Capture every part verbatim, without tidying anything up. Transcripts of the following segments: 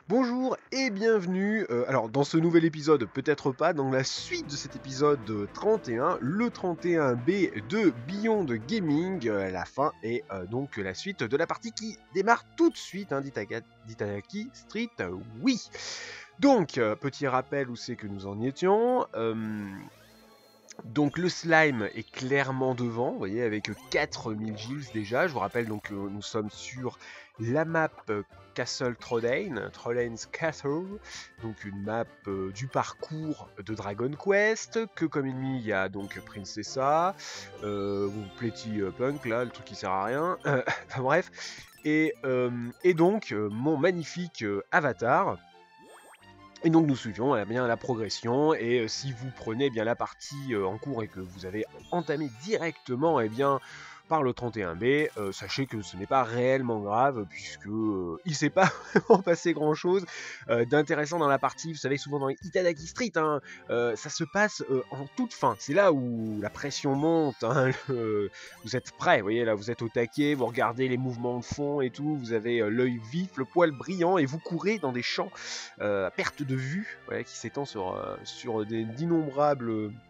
Bonjour et bienvenue, euh, alors dans ce nouvel épisode, peut-être pas, dans la suite de cet épisode trente et un, le trente et un B de Beyond Gaming, euh, la fin et euh, donc la suite de la partie qui démarre tout de suite, hein, d'Itaka- d'Itagaki Street, euh, oui. Donc, euh, petit rappel où c'est que nous en étions, euh, donc le slime est clairement devant, vous voyez, avec quatre mille gills déjà. Je vous rappelle donc que nous sommes sur la map euh, Castle Trodain, Trodain's Castle, donc une map euh, du parcours de Dragon Quest, que comme ennemi il y a donc Princessa, euh, ou Pletty euh, Punk là, le truc qui sert à rien, euh, enfin bref, et, euh, et donc euh, mon magnifique euh, avatar. Et donc nous suivions eh bien la progression, et euh, si vous prenez eh bien la partie euh, en cours et que vous avez entamé directement eh bien par le trente et un B, euh, sachez que ce n'est pas réellement grave puisque euh, il s'est pas vraiment passé grand chose euh, d'intéressant dans la partie. Vous savez, souvent dans les Itadaki Street, hein, euh, ça se passe euh, en toute fin. C'est là où la pression monte. Hein, le- vous êtes prêts, vous voyez là, vous êtes au taquet, vous regardez les mouvements de fond et tout, vous avez euh, l'œil vif, le poil brillant, et vous courez dans des champs euh, à perte de vue, ouais, qui s'étend sur, euh, sur des- d'innombrables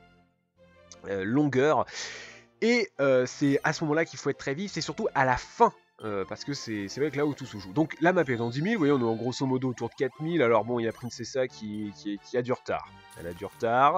euh, longueurs. Et euh, c'est à ce moment-là qu'il faut être très vif, c'est surtout à la fin. euh, parce que c'est c'est vrai que là où tout se joue. Donc la map est en dix mille, vous voyez, on est en grosso modo autour de quatre mille. Alors bon, il y a Princessa qui, qui, qui a du retard. Elle a du retard.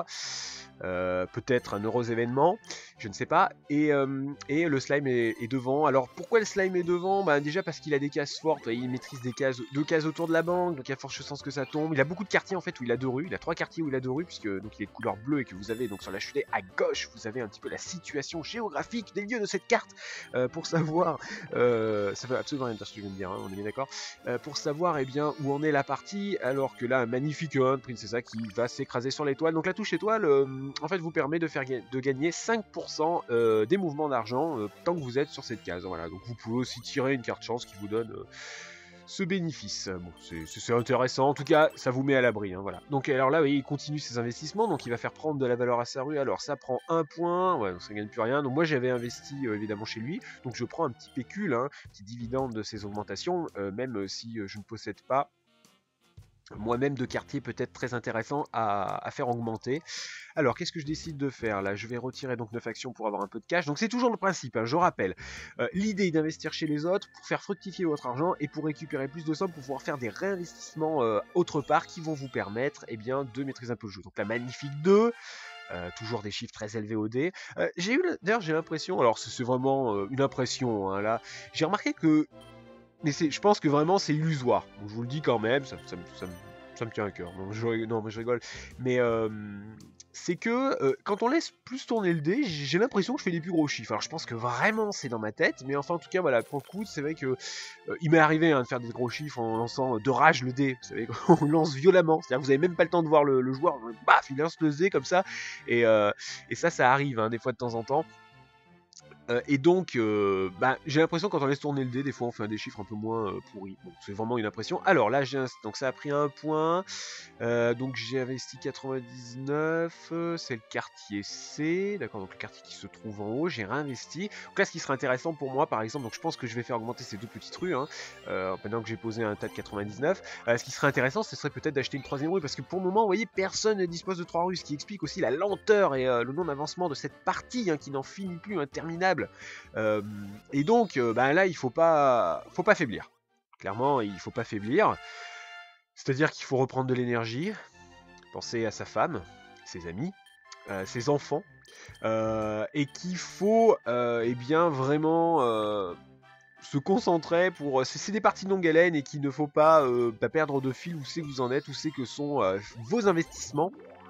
Euh, peut-être un heureux événement, je ne sais pas. Et, euh, et le slime est, est devant. Alors pourquoi le slime est devant? Bah, déjà parce qu'il a des cases fortes, il maîtrise des cases, deux cases autour de la banque, donc il y a forte chance que ça tombe. Il a beaucoup de quartiers en fait où il a deux rues, il a trois quartiers où il a deux rues, puisque donc il est de couleur bleue et que vous avez donc sur la chute à gauche, vous avez un petit peu la situation géographique des lieux de cette carte euh, pour savoir, euh, ça fait absolument rien de ce que je viens de dire, hein, on est bien d'accord, euh, pour savoir eh bien où en est la partie, alors que là un magnifique Hunt, Princessa qui va s'écraser sur l'étoile. Donc la touche étoile euh, en fait vous permet de faire de gagner cinq pour cent euh, des mouvements d'argent euh, tant que vous êtes sur cette case. Voilà, donc vous pouvez aussi tirer une carte chance qui vous donne euh, ce bénéfice. Bon, c'est intéressant, en tout cas ça vous met à l'abri, hein, voilà. Donc alors là, vous voyez, il continue ses investissements, donc il va faire prendre de la valeur à sa rue. Alors ça prend un point, ouais, donc ça gagne plus rien. Donc moi j'avais investi euh, évidemment chez lui, donc je prends un petit pécule, hein, petit dividende de ces augmentations, euh, même si euh, je ne possède pas moi-même de quartier peut-être très intéressant à, à faire augmenter. Alors, qu'est-ce que je décide de faire là? Je vais retirer donc neuf actions pour avoir un peu de cash. Donc c'est toujours le principe, hein, je rappelle. Euh, L'idée est d'investir chez les autres pour faire fructifier votre argent et pour récupérer plus de sommes pour pouvoir faire des réinvestissements euh, autre part qui vont vous permettre eh bien, de maîtriser un peu le jeu. Donc la magnifique deux. Euh, toujours des chiffres très élevés au dé. Euh, j'ai eu, d'ailleurs, j'ai l'impression, alors c'est vraiment euh, une impression, hein, là, j'ai remarqué que mais je pense que vraiment c'est illusoire. Donc, je vous le dis quand même, ça, ça, ça, ça me tient à cœur. Non, je, non, mais je rigole. Mais euh, c'est que euh, quand on laisse plus tourner le dé, j'ai l'impression que je fais des plus gros chiffres. Alors je pense que vraiment c'est dans ma tête, mais enfin en tout cas voilà, pour le coup, c'est vrai que euh, il m'est arrivé hein, de faire des gros chiffres en lançant de rage le dé. Vous savez, on lance violemment, c'est-à-dire que vous avez même pas le temps de voir le, le joueur, baf, il lance le dé comme ça, et, euh, et ça, ça arrive hein, des fois de temps en temps. Euh, et donc, euh, bah, j'ai l'impression quand on laisse tourner le dé, des fois on fait des chiffres un peu moins euh, pourris. Bon, c'est vraiment une impression. Alors là, j'ai un... donc ça a pris un point. Euh, donc j'ai investi quatre-vingt-dix-neuf. euh, C'est le quartier C, d'accord. Donc le quartier qui se trouve en haut, j'ai réinvesti. Donc là, ce qui serait intéressant pour moi, par exemple, donc je pense que je vais faire augmenter ces deux petites rues. Hein, euh, pendant que j'ai posé un tas de quatre-vingt-dix-neuf. Euh, ce qui serait intéressant, ce serait peut-être d'acheter une troisième rue, parce que pour le moment, vous voyez, personne ne dispose de trois rues, ce qui explique aussi la lenteur et euh, le non-avancement de cette partie hein, qui n'en finit plus, interminable. Euh, et donc, euh, bah, là, il faut pas, faut pas faiblir. Clairement, il faut pas faiblir. C'est-à-dire qu'il faut reprendre de l'énergie, penser à sa femme, ses amis, euh, ses enfants, euh, et qu'il faut, euh, eh bien, vraiment euh, se concentrer pour. C'est des parties de longue haleine et qu'il ne faut pas, euh, pas perdre de fil où c'est que vous en êtes, où c'est que sont euh, vos investissements.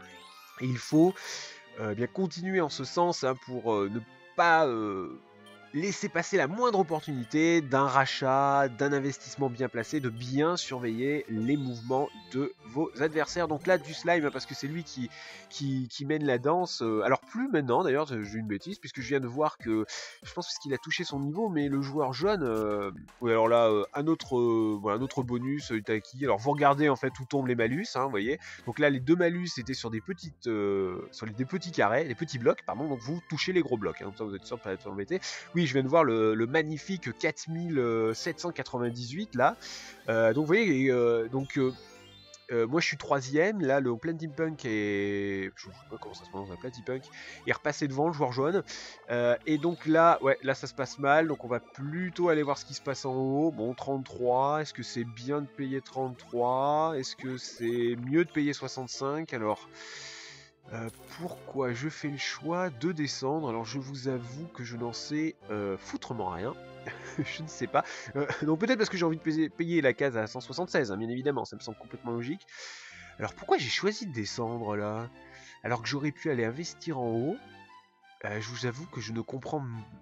Et il faut euh, bien continuer en ce sens hein, pour euh, ne pas euh, laisser passer la moindre opportunité d'un rachat, d'un investissement bien placé, de bien surveiller les mouvements de vos adversaires. Donc là, du slime, parce que c'est lui qui, qui, qui mène la danse. Euh, alors plus maintenant, d'ailleurs, j'ai eu une bêtise, puisque je viens de voir que, je pense qu'il a touché son niveau, mais le joueur jaune, euh, oui alors là, euh, un, autre, euh, voilà, un autre bonus, euh, Itaki. Alors vous regardez en fait où tombent les malus, hein, vous voyez. Donc là, les deux malus étaient sur des petites, euh, sur les, des petits carrés, des petits blocs, pardon, donc vous touchez les gros blocs, hein, comme ça vous êtes sûr de ne pas être embêté. Oui, oui, je viens de voir le, le magnifique quatre mille sept cent quatre-vingt-dix-huit là. Euh, donc vous voyez, euh, donc euh, euh, moi je suis troisième, là le Platypunk est... Je sais pas comment ça se prononce, un Platypunk est repassé devant le joueur jaune. Euh, et donc là, ouais, là ça se passe mal, donc on va plutôt aller voir ce qui se passe en haut. Bon, trente-trois, est-ce que c'est bien de payer trente-trois? Est-ce que c'est mieux de payer soixante-cinq? Alors... Euh, pourquoi je fais le choix de descendre? Alors je vous avoue que je n'en sais euh, foutrement rien. Je ne sais pas. Euh, donc peut-être parce que j'ai envie de payer, payer la case à cent soixante-seize, hein, bien évidemment, ça me semble complètement logique. Alors pourquoi j'ai choisi de descendre là? Alors que j'aurais pu aller investir en haut. Euh, je vous avoue que je ne comprends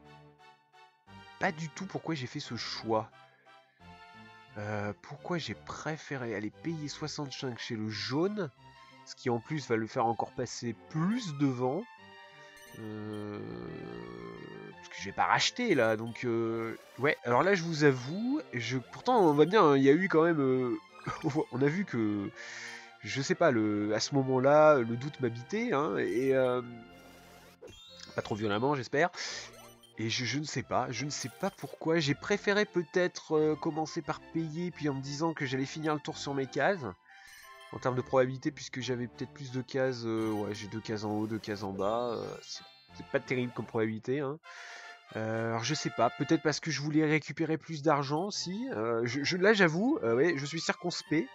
pas du tout pourquoi j'ai fait ce choix. Euh, pourquoi j'ai préféré aller payer soixante-cinq chez le jaune? Ce qui en plus va le faire encore passer plus devant. Euh... Parce que je vais pas racheter là. Donc euh... ouais, alors là je vous avoue, je... pourtant on va bien, hein, il y a eu quand même... Euh... on a vu que... Je sais pas, le... à ce moment-là, le doute m'habitait. Hein, et euh... pas trop violemment j'espère. Et je, je ne sais pas, je ne sais pas pourquoi. J'ai préféré peut-être euh, commencer par payer, puis en me disant que j'allais finir le tour sur mes cases. En termes de probabilité, puisque j'avais peut-être plus de cases, euh, ouais, j'ai deux cases en haut, deux cases en bas, euh, c'est pas terrible comme probabilité. Hein. Euh, alors je sais pas, peut-être parce que je voulais récupérer plus d'argent aussi. Euh, je, je, là j'avoue, euh, ouais, je suis circonspect,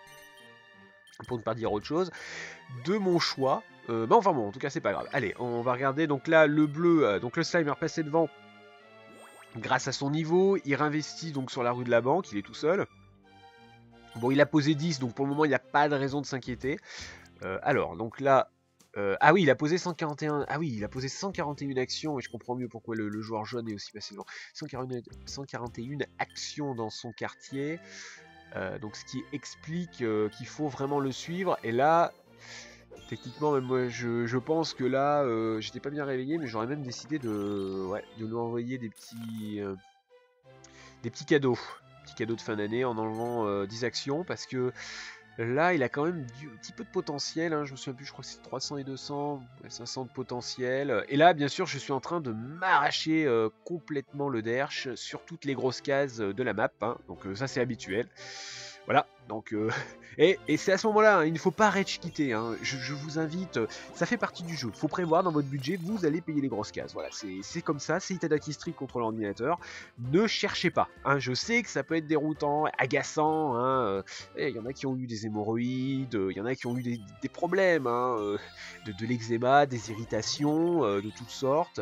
pour ne pas dire autre chose, de mon choix. Euh, bah enfin bon, en tout cas c'est pas grave. Allez, on va regarder. Donc là le bleu, euh, donc le slime est repassé devant grâce à son niveau. Il réinvestit donc sur la rue de la banque, il est tout seul. Bon, il a posé dix, donc pour le moment, il n'y a pas de raison de s'inquiéter. Euh, alors, donc là... Euh, ah oui, il a posé cent quarante et un... Ah oui, il a posé cent quarante et une actions, et je comprends mieux pourquoi le, le joueur jaune est aussi passé devant. cent quarante et une actions dans son quartier. Euh, donc, ce qui explique euh, qu'il faut vraiment le suivre. Et là, techniquement, même moi, je, je pense que là, euh, j'étais pas bien réveillé, mais j'aurais même décidé de, ouais, de lui envoyer des petits... Euh, des petits cadeaux. Cadeau de fin d'année en enlevant euh, dix actions parce que là il a quand même du, un petit peu de potentiel, hein, je me souviens plus, je crois que c'est trois cents et deux cents, cinq cents de potentiel, et là bien sûr je suis en train de m'arracher euh, complètement le derche sur toutes les grosses cases de la map, hein, donc euh, ça c'est habituel, voilà, donc euh, et, et c'est à ce moment là, hein, il ne faut pas rage quitter, hein, je, je vous invite, ça fait partie du jeu, il faut prévoir dans votre budget, vous allez payer les grosses cases, voilà, c'est comme ça, c'est Itadaki Street contre l'ordinateur, ne cherchez pas, hein, je sais que ça peut être déroutant, agaçant, hein, il y en a qui ont eu des hémorroïdes, il y en a qui ont eu des, des problèmes, hein, de, de l'eczéma, des irritations, euh, de toutes sortes,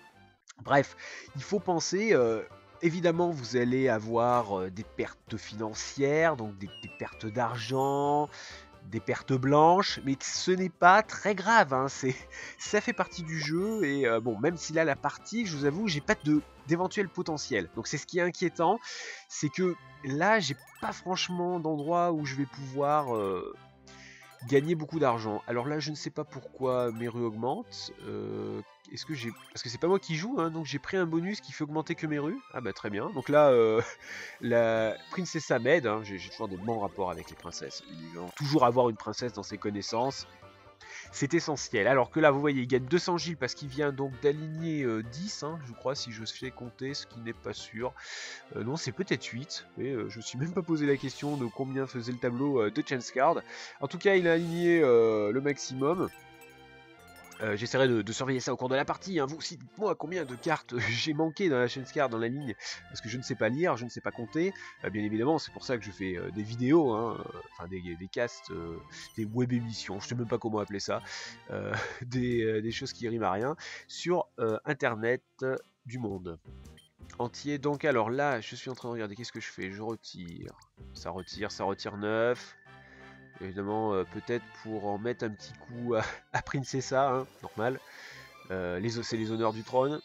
bref, il faut penser... Euh, Évidemment, vous allez avoir des pertes financières, donc des, des pertes d'argent, des pertes blanches, mais ce n'est pas très grave, hein, c'est, ça fait partie du jeu, et euh, bon, même si là, la partie, je vous avoue, j'ai pas de, d'éventuel potentiel. Donc c'est ce qui est inquiétant, c'est que là, j'ai pas franchement d'endroit où je vais pouvoir... Euh, gagner beaucoup d'argent. Alors là, je ne sais pas pourquoi mes rues augmentent. Euh, Est-ce que j'ai... Parce que c'est pas moi qui joue, hein, donc j'ai pris un bonus qui fait augmenter que mes rues. Ah bah très bien. Donc là, euh, la Princessa m'aide. Hein, j'ai toujours des bons rapports avec les princesses. Ils vont toujours avoir une princesse dans ses connaissances. C'est essentiel. Alors que là, vous voyez, il gagne deux cents Gilles parce qu'il vient donc d'aligner euh, dix, hein, je crois, si je fais compter, ce qui n'est pas sûr. Euh, non, c'est peut-être huit. Et, euh, je me suis même pas posé la question de combien faisait le tableau euh, de Chance Card. En tout cas, il a aligné euh, le maximum. Euh, J'essaierai de, de surveiller ça au cours de la partie. Hein. Vous aussi, dites-moi combien de cartes j'ai manqué dans la chance card, dans la ligne, parce que je ne sais pas lire, je ne sais pas compter. Euh, bien évidemment, c'est pour ça que je fais euh, des vidéos, hein, enfin des, des casts, euh, des web émissions, je ne sais même pas comment appeler ça, euh, des, euh, des choses qui riment à rien, sur euh, Internet euh, du monde entier. Donc alors là, je suis en train de regarder, qu'est-ce que je fais? Je retire, ça retire, ça retire neuf. Évidemment, euh, peut-être pour en mettre un petit coup à, à Princessa, hein, normal. Euh, c'est les honneurs du trône.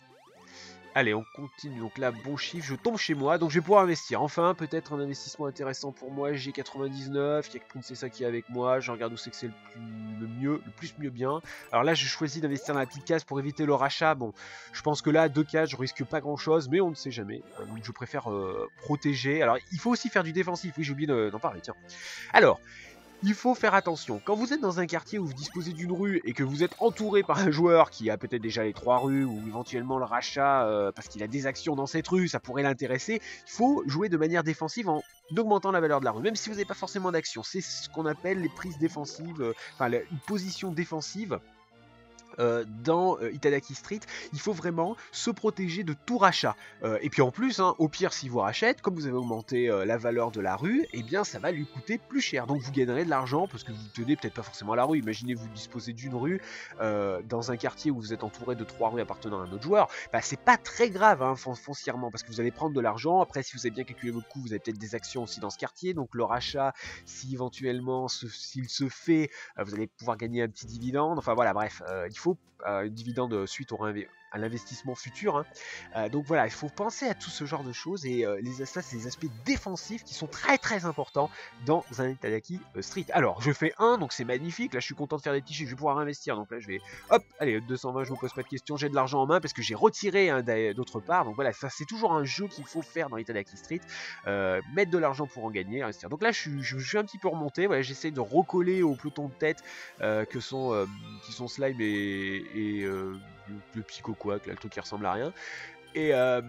Allez, on continue. Donc là, bon chiffre, je tombe chez moi. Donc je vais pouvoir investir. Enfin, peut-être un investissement intéressant pour moi. J'ai quatre-vingt-dix-neuf, il y a que Princessa qui est avec moi. Je regarde où c'est que c'est le, le mieux, le plus mieux bien. Alors là, je choisis d'investir dans la petite case pour éviter le rachat. Bon, je pense que là, deux cases, je risque pas grand-chose, mais on ne sait jamais. Donc je préfère euh, protéger. Alors, il faut aussi faire du défensif. Oui, j'ai oublié d'en parler, tiens. Alors... il faut faire attention. Quand vous êtes dans un quartier où vous disposez d'une rue et que vous êtes entouré par un joueur qui a peut-être déjà les trois rues ou éventuellement le rachat euh, parce qu'il a des actions dans cette rue, ça pourrait l'intéresser, il faut jouer de manière défensive en augmentant la valeur de la rue, même si vous n'avez pas forcément d'action. C'est ce qu'on appelle les prises défensives, euh, enfin une position défensive. Euh, dans euh, Itadaki Street, il faut vraiment se protéger de tout rachat. Euh, et puis en plus, hein, au pire, si vous rachetez, comme vous avez augmenté euh, la valeur de la rue, eh bien ça va lui coûter plus cher. Donc vous gagnerez de l'argent parce que vous tenez peut-être pas forcément à la rue. Imaginez vous disposez d'une rue euh, dans un quartier où vous êtes entouré de trois rues appartenant à un autre joueur. Bah, c'est pas très grave hein, foncièrement parce que vous allez prendre de l'argent. Après, si vous avez bien calculé votre coût, vous avez peut-être des actions aussi dans ce quartier. Donc le rachat, si éventuellement s'il se fait, euh, vous allez pouvoir gagner un petit dividende. Enfin voilà, bref, euh, il faut Euh, une dividende suite au à l'investissement futur. Hein. Euh, donc voilà, il faut penser à tout ce genre de choses et euh, les, ça, c'est des aspects défensifs qui sont très très importants dans un Itadaki euh, Street. Alors, je fais un, donc c'est magnifique. Là, je suis content de faire des petits chiffres, je vais pouvoir investir. Donc là, je vais, hop, allez, deux cent vingt, je me pose pas de questions, j'ai de l'argent en main parce que j'ai retiré hein, d'autre part. Donc voilà, ça c'est toujours un jeu qu'il faut faire dans Itadaki Street. Euh, mettre de l'argent pour en gagner, investir. Donc là, je suis, je, je suis un petit peu remonté. Voilà, j'essaie de recoller au peloton de tête euh, que sont, euh, qui sont Slime et, et euh, le Pico Quack, là, le truc qui ressemble à rien. Et, euh,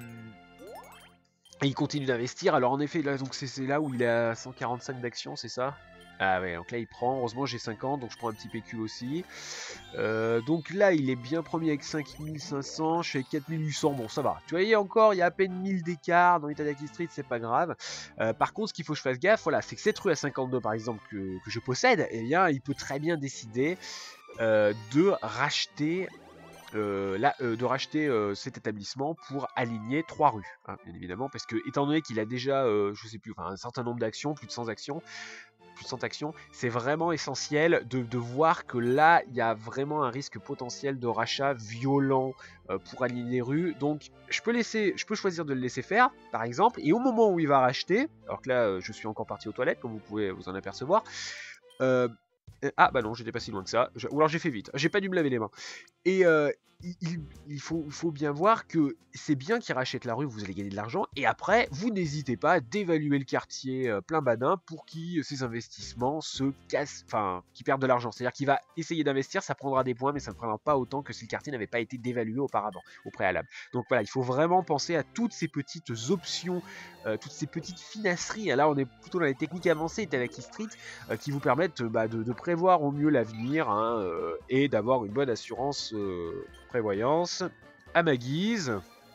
et il continue d'investir. Alors en effet, là, donc c'est là où il a cent quarante-cinq d'actions, c'est ça? Ah ouais, donc là il prend, heureusement j'ai cinquante, donc je prends un petit P Q aussi. Euh, donc là il est bien premier avec cinq mille cinq cents, je suis avec quatre mille huit cents, bon ça va. Tu voyez encore, il y a à peine mille d'écart dans Itadaki Street, c'est pas grave. Euh, par contre, ce qu'il faut que je fasse gaffe, voilà, c'est que cette rue à cinquante-deux par exemple que, que je possède, eh bien il peut très bien décider euh, de racheter... Euh, là, euh, de racheter euh, cet établissement pour aligner trois rues, hein, bien évidemment, parce que étant donné qu'il a déjà, euh, je sais plus, enfin, un certain nombre d'actions, plus de cent actions, plus de cent actions, c'est vraiment essentiel de, de voir que là, il y a vraiment un risque potentiel de rachat violent euh, pour aligner les rues. Donc, je peux laisser, je peux choisir de le laisser faire, par exemple, et au moment où il va racheter, alors que là, euh, je suis encore parti aux toilettes, comme vous pouvez vous en apercevoir. Euh, ah bah non, j'étais pas si loin que ça. Ou alors j'ai fait vite. J'ai pas dû me laver les mains. Et euh, il, il, faut, il faut bien voir que c'est bien qu'il rachète la rue, vous allez gagner de l'argent. Et après, vous n'hésitez pas à dévaluer le quartier euh, plein badin pour que ces investissements se cassent, enfin, qu'ils perdent de l'argent. C'est-à-dire qu'il va essayer d'investir, ça prendra des points, mais ça ne prendra pas autant que si le quartier n'avait pas été dévalué auparavant, au préalable. Donc voilà, il faut vraiment penser à toutes ces petites options, euh, toutes ces petites finasseries. Là, on est plutôt dans les techniques avancées Itadaki Street euh, qui vous permettent bah, de, de prévoir au mieux l'avenir hein, euh, et d'avoir une bonne assurance euh, prévoyance à ma guise.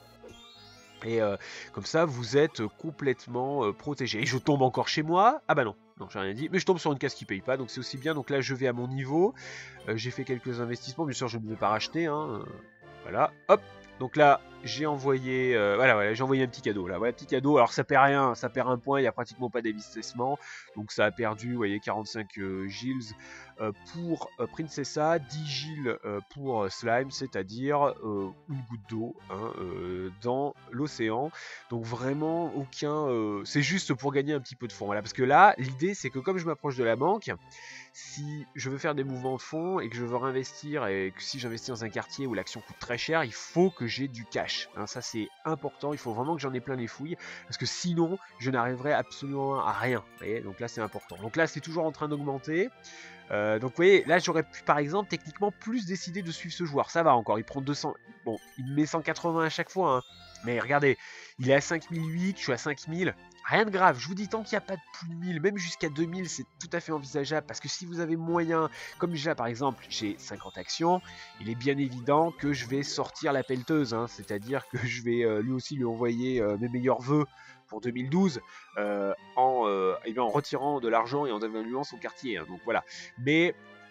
Et euh, comme ça, vous êtes complètement euh, protégé. Et je tombe encore chez moi. Ah bah non, non, j'ai rien dit. Mais je tombe sur une case qui paye pas, donc c'est aussi bien. Donc là, je vais à mon niveau. Euh, j'ai fait quelques investissements. Bien sûr, je ne vais pas racheter. Hein. Voilà, hop. Donc là, j'ai envoyé, euh, voilà, voilà, j'ai envoyé un petit cadeau. Là, voilà, petit cadeau. Alors ça perd rien, ça perd un point. Il y a pratiquement pas d'investissement. Donc ça a perdu, vous voyez, quarante-cinq euh, Gilles euh, pour euh, Princessa, dix Gilles euh, pour euh, Slime, c'est-à-dire euh, une goutte d'eau hein, euh, dans l'océan. Donc vraiment aucun, euh, c'est juste pour gagner un petit peu de fonds. Voilà, parce que là, l'idée c'est que comme je m'approche de la banque, si je veux faire des mouvements de fonds et que je veux réinvestir et que si j'investis dans un quartier où l'action coûte très cher, il faut que j'ai du cash. Hein, ça c'est important, il faut vraiment que j'en ai plein les fouilles parce que sinon je n'arriverai absolument à rien. Vous voyez, donc là c'est important. Donc là c'est toujours en train d'augmenter. Euh, donc vous voyez, là j'aurais pu par exemple techniquement plus décider de suivre ce joueur. Ça va encore, il prend deux cents. Bon, il met cent quatre-vingts à chaque fois. Hein. Mais regardez, il est à cinq mille huit, je suis à cinq mille. Rien de grave, je vous dis tant qu'il n'y a pas de plus de mille, même jusqu'à deux mille, c'est tout à fait envisageable. Parce que si vous avez moyen, comme déjà par exemple, j'ai cinquante actions, il est bien évident que je vais sortir la pelleteuse. Hein, c'est-à-dire que je vais euh, lui aussi lui envoyer euh, mes meilleurs vœux pour deux mille douze euh, en, euh, eh bien, en retirant de l'argent et en dévaluant son quartier. Hein, donc voilà. Mais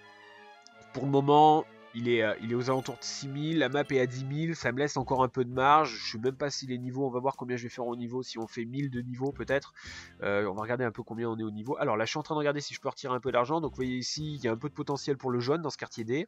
pour le moment, il est, euh, il est aux alentours de six mille, la map est à dix mille, ça me laisse encore un peu de marge. Je sais même pas si les niveaux, on va voir combien je vais faire au niveau, si on fait mille de niveau peut-être. Euh, on va regarder un peu combien on est au niveau. Alors là, je suis en train de regarder si je peux retirer un peu d'argent. Donc vous voyez ici, il y a un peu de potentiel pour le jaune dans ce quartier D.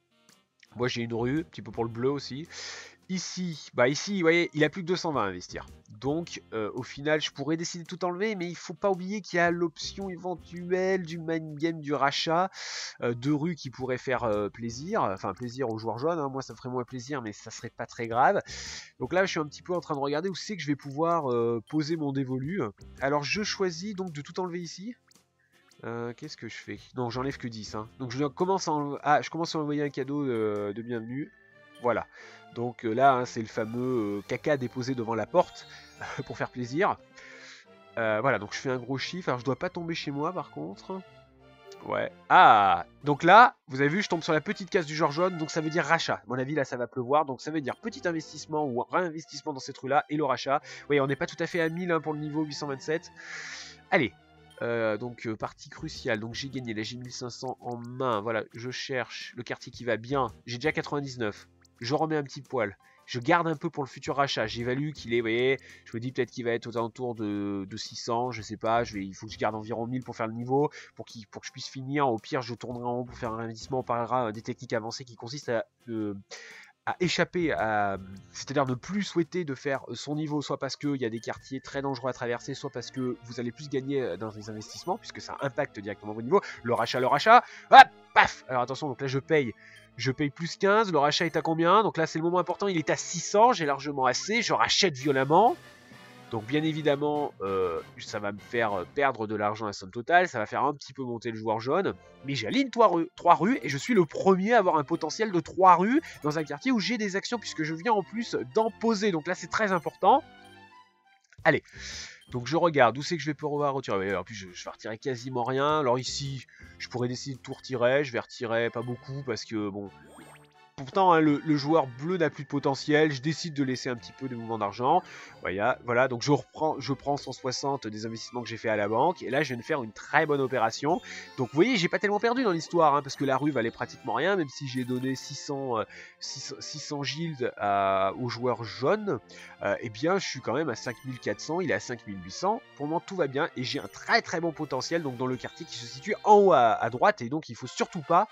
Moi j'ai une rue, un petit peu pour le bleu aussi. Ici, bah ici, vous voyez, il a plus que deux cent vingt à investir. Donc, euh, au final, je pourrais décider de tout enlever, mais il faut pas oublier qu'il y a l'option éventuelle du mind game du rachat euh, de rue qui pourrait faire euh, plaisir, enfin plaisir aux joueurs jaunes. Hein. Moi, ça me ferait moins plaisir, mais ça serait pas très grave. Donc là, je suis un petit peu en train de regarder où c'est que je vais pouvoir euh, poser mon dévolu. Alors, je choisis donc de tout enlever ici. Euh, Qu'est-ce que je fais? Non, j'enlève que dix. Hein. Donc je commence à, en... ah, je commence à envoyer un cadeau de, de bienvenue. Voilà. Donc euh, là, hein, c'est le fameux euh, caca déposé devant la porte pour faire plaisir. Euh, voilà, donc je fais un gros chiffre. Alors je dois pas tomber chez moi par contre. Ouais. Ah! Donc là, vous avez vu, je tombe sur la petite case du genre jaune, donc ça veut dire rachat. À mon avis, là, ça va pleuvoir, donc ça veut dire petit investissement ou réinvestissement dans cette rue-là et le rachat. Oui, on n'est pas tout à fait à mille hein, pour le niveau huit cent vingt-sept. Allez. Euh, donc, euh, partie cruciale. Donc, j'ai gagné. Là, j'ai mille cinq cents en main. Voilà, je cherche le quartier qui va bien. J'ai déjà quatre-vingt-dix-neuf. Je remets un petit poil. Je garde un peu pour le futur rachat. J'évalue qu'il est, vous voyez, je me dis peut-être qu'il va être aux alentours de, de six cents, je sais pas. Je vais, il faut que je garde environ mille pour faire le niveau, pour, qu pour que je puisse finir. Au pire, je tournerai en haut pour faire un investissement. On parlera des techniques avancées qui consistent à, euh, à échapper à, c'est-à-dire ne plus souhaiter de faire son niveau, soit parce qu'il y a des quartiers très dangereux à traverser, soit parce que vous allez plus gagner dans les investissements, puisque ça impacte directement vos niveaux. Le rachat, le rachat, hop, paf. Alors attention, donc là je paye. Je paye plus quinze, le rachat est à combien? Donc là c'est le moment important, il est à six cents, j'ai largement assez, je rachète violemment. Donc bien évidemment, euh, ça va me faire perdre de l'argent à la somme totale, ça va faire un petit peu monter le joueur jaune, mais j'aligne trois rues, trois rues et je suis le premier à avoir un potentiel de trois rues dans un quartier où j'ai des actions puisque je viens en plus d'en poser. Donc là c'est très important. Allez, donc je regarde, où c'est que je vais pouvoir retirer? En plus je, je vais retirer quasiment rien. Alors ici, je pourrais décider de tout retirer, je vais retirer pas beaucoup parce que bon... Pourtant, hein, le, le joueur bleu n'a plus de potentiel. Je décide de laisser un petit peu de mouvement d'argent. Voilà, voilà, donc je reprends, je prends cent soixante des investissements que j'ai fait à la banque. Et là, je viens de faire une très bonne opération. Donc, vous voyez, j'ai pas tellement perdu dans l'histoire, hein, parce que la rue valait pratiquement rien, même si j'ai donné six cents, euh, six cents, six cents gildes à, aux joueurs jaunes. Euh, eh bien, je suis quand même à cinq mille quatre cents. Il est à cinq mille huit cents. Pour le moment, tout va bien. Et j'ai un très très bon potentiel donc dans le quartier qui se situe en haut à, à droite. Et donc, il faut surtout pas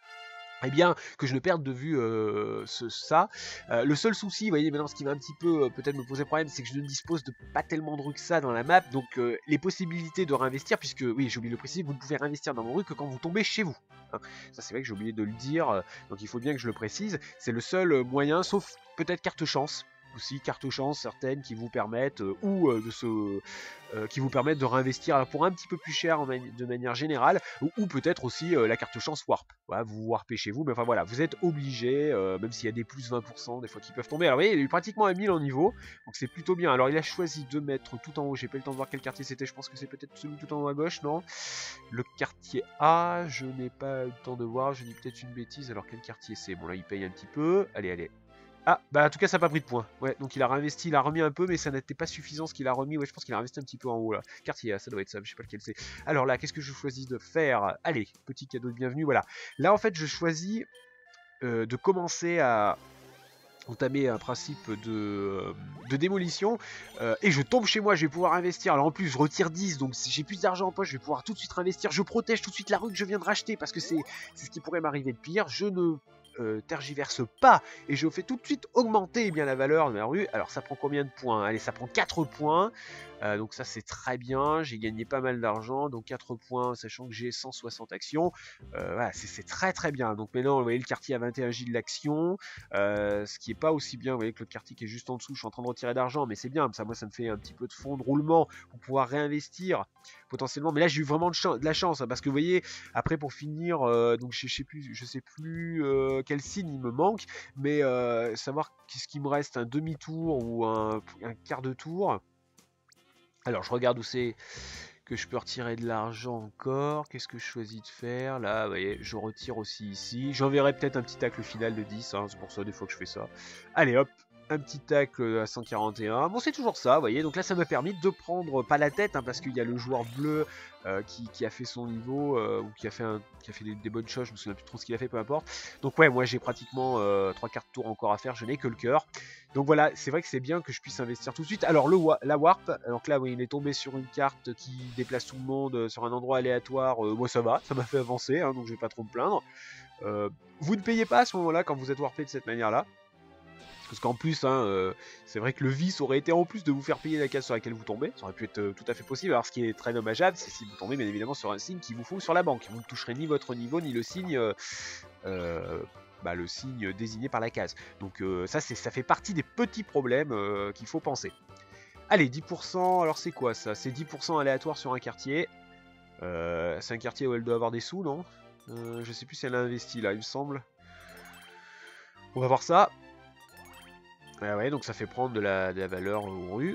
eh bien, que je ne perde de vue euh, ce, ça. Euh, le seul souci, vous voyez, maintenant, ce qui va un petit peu euh, peut-être me poser problème, c'est que je ne dispose de pas tellement de rues que ça dans la map. Donc, euh, les possibilités de réinvestir, puisque, oui, j'ai oublié de le préciser, vous ne pouvez réinvestir dans vos rues que quand vous tombez chez vous. Hein. Ça, c'est vrai que j'ai oublié de le dire, euh, donc il faut bien que je le précise. C'est le seul moyen, sauf peut-être carte chance. Aussi carte chance certaines qui vous permettent euh, ou euh, de se euh, qui vous permettent de réinvestir alors, pour un petit peu plus cher en mani de manière générale ou, ou peut-être aussi euh, la carte chance warp. Voilà, vous warpez chez vous, mais enfin voilà, vous êtes obligé, euh, même s'il y a des plus vingt pour cent des fois qui peuvent tomber. Alors vous voyez, il est pratiquement à mille en niveau, donc c'est plutôt bien. Alors il a choisi de mettre tout en haut, j'ai pas eu le temps de voir quel quartier c'était, je pense que c'est peut-être celui tout en haut à gauche, non? Le quartier A, je n'ai pas eu le temps de voir, je dis peut-être une bêtise, alors quel quartier c'est? Bon là il paye un petit peu, allez allez. Ah, bah en tout cas ça n'a pas pris de points. Ouais, donc il a réinvesti, il a remis un peu, mais ça n'était pas suffisant ce qu'il a remis. Ouais, je pense qu'il a investi un petit peu en haut là. Quartier, ça doit être ça, je sais pas lequel c'est. Alors là, qu'est-ce que je choisis de faire? Allez, petit cadeau de bienvenue, voilà. Là en fait, je choisis euh, de commencer à entamer un principe de, de démolition euh, et je tombe chez moi, je vais pouvoir investir. Alors en plus je retire dix, donc si j'ai plus d'argent en poche, je vais pouvoir tout de suite réinvestir. Je protège tout de suite la rue que je viens de racheter parce que c'est ce qui pourrait m'arriver de pire. Je ne euh, tergiverse pas et je fais tout de suite augmenter eh bien, la valeur de ma rue. Alors ça prend combien de points? Allez, ça prend quatre points. Euh, donc ça c'est très bien, j'ai gagné pas mal d'argent, donc quatre points, sachant que j'ai cent soixante actions, euh, voilà, c'est très très bien. Donc maintenant vous voyez le quartier à vingt et un G de l'action, euh, ce qui est pas aussi bien, vous voyez que le quartier qui est juste en dessous, je suis en train de retirer d'argent, mais c'est bien, ça moi ça me fait un petit peu de fond de roulement pour pouvoir réinvestir potentiellement, mais là j'ai eu vraiment de, de la chance, hein, parce que vous voyez, après pour finir, euh, donc je sais plus, je sais plus euh, quel signe il me manque, mais euh, savoir qu'est-ce qui me reste, un demi-tour ou un, un quart de tour. Alors je regarde où c'est que je peux retirer de l'argent encore. Qu'est-ce que je choisis de faire? Là, vous voyez, je retire aussi ici. J'enverrai peut-être un petit tacle final de dix, hein, c'est pour ça des fois que je fais ça. Allez hop, un petit tacle à cent quarante et un. Bon, c'est toujours ça, vous voyez. Donc là, ça m'a permis de prendre, pas la tête, hein, parce qu'il y a le joueur bleu euh, qui, qui a fait son niveau, euh, ou qui a fait, un, qui a fait des, des bonnes choses, je me souviens plus trop ce qu'il a fait, peu importe. Donc ouais, moi j'ai pratiquement euh, trois quarts de tour encore à faire, je n'ai que le cœur. Donc voilà, c'est vrai que c'est bien que je puisse investir tout de suite. Alors le la warp, donc là oui, il est tombé sur une carte qui déplace tout le monde sur un endroit aléatoire, euh, moi ça va, ça m'a fait avancer, hein, donc je vais pas trop me plaindre. Euh, vous ne payez pas à ce moment-là quand vous êtes warpé de cette manière-là. Parce qu'en plus, hein, euh, c'est vrai que le vice aurait été en plus de vous faire payer la case sur laquelle vous tombez. Ça aurait pu être euh, tout à fait possible. Alors ce qui est très dommageable, c'est si vous tombez bien évidemment sur un signe qui vous fout sur la banque. Vous ne toucherez ni votre niveau, ni le signe... Euh, euh, bah, le signe désigné par la case. Donc euh, ça, ça fait partie des petits problèmes euh, qu'il faut penser. Allez, dix pour cent, alors c'est quoi ça? C'est dix pour cent aléatoire sur un quartier. Euh, c'est un quartier où elle doit avoir des sous, non? euh, Je sais plus si elle a investi là, il me semble. On va voir ça. Ah ouais, donc ça fait prendre de la, de la valeur aux rues.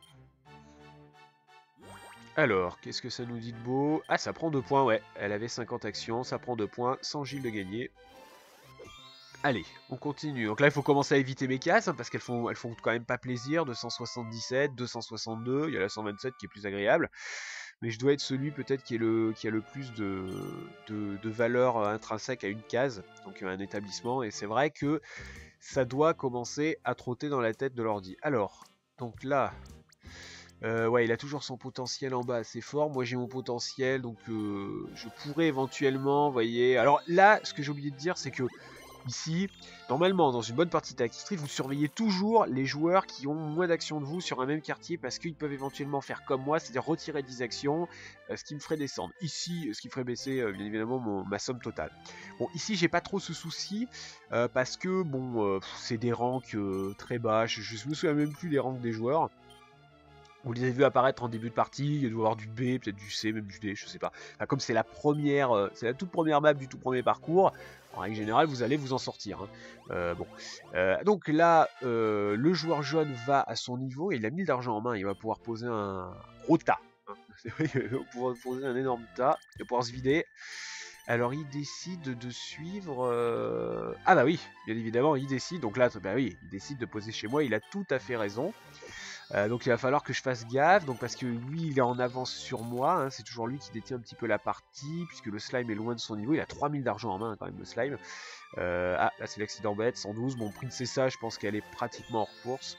Alors, qu'est-ce que ça nous dit de beau? Ah, ça prend deux points, ouais. Elle avait cinquante actions, ça prend deux points, sans Gilles de gagner. Allez, on continue. Donc là, il faut commencer à éviter mes cases, hein, parce qu'elles font, elles font quand même pas plaisir. deux cent soixante-dix-sept, deux cent soixante-deux, il y a la cent vingt-sept qui est plus agréable. Mais je dois être celui peut-être qui, qui a le plus de, de, de valeur intrinsèque à une case, donc un établissement. Et c'est vrai que ça doit commencer à trotter dans la tête de l'ordi. Alors, donc là... Euh, ouais, il a toujours son potentiel en bas assez fort. Moi, j'ai mon potentiel, donc euh, je pourrais éventuellement, vous voyez... Alors là, ce que j'ai oublié de dire, c'est que ici, normalement, dans une bonne partie de Tactic Street, vous surveillez toujours les joueurs qui ont moins d'actions de vous sur un même quartier, parce qu'ils peuvent éventuellement faire comme moi, c'est-à-dire retirer dix actions, euh, ce qui me ferait descendre. Ici, ce qui ferait baisser, euh, bien évidemment, mon, ma somme totale. Bon, ici, j'ai pas trop ce souci, euh, parce que, bon, euh, c'est des ranks euh, très bas, je, je me souviens même plus des ranks des joueurs. Vous les avez vus apparaître en début de partie, il doit y avoir du B, peut-être du C, même du D, je sais pas. Enfin, comme c'est la première, euh, c'est la toute première map du tout premier parcours, en règle générale, vous allez vous en sortir. Hein. Euh, bon. Euh, donc là, euh, le joueur jaune va à son niveau, et il a mille d'argent en main, il va pouvoir poser un gros tas. Hein. C'est vrai qu'il va pouvoir poser un énorme tas, il va pouvoir se vider. Alors il décide de suivre... Euh... Ah bah oui, bien évidemment, il décide, donc là, bah oui, il décide de poser chez moi, il a tout à fait raison. Euh, donc il va falloir que je fasse gaffe, donc parce que lui il est en avance sur moi, hein, c'est toujours lui qui détient un petit peu la partie, puisque le slime est loin de son niveau, il a trois mille d'argent en main hein, quand même le slime. Euh, ah là c'est l'accident bête, cent douze, bon Princessa je pense qu'elle est pratiquement hors course.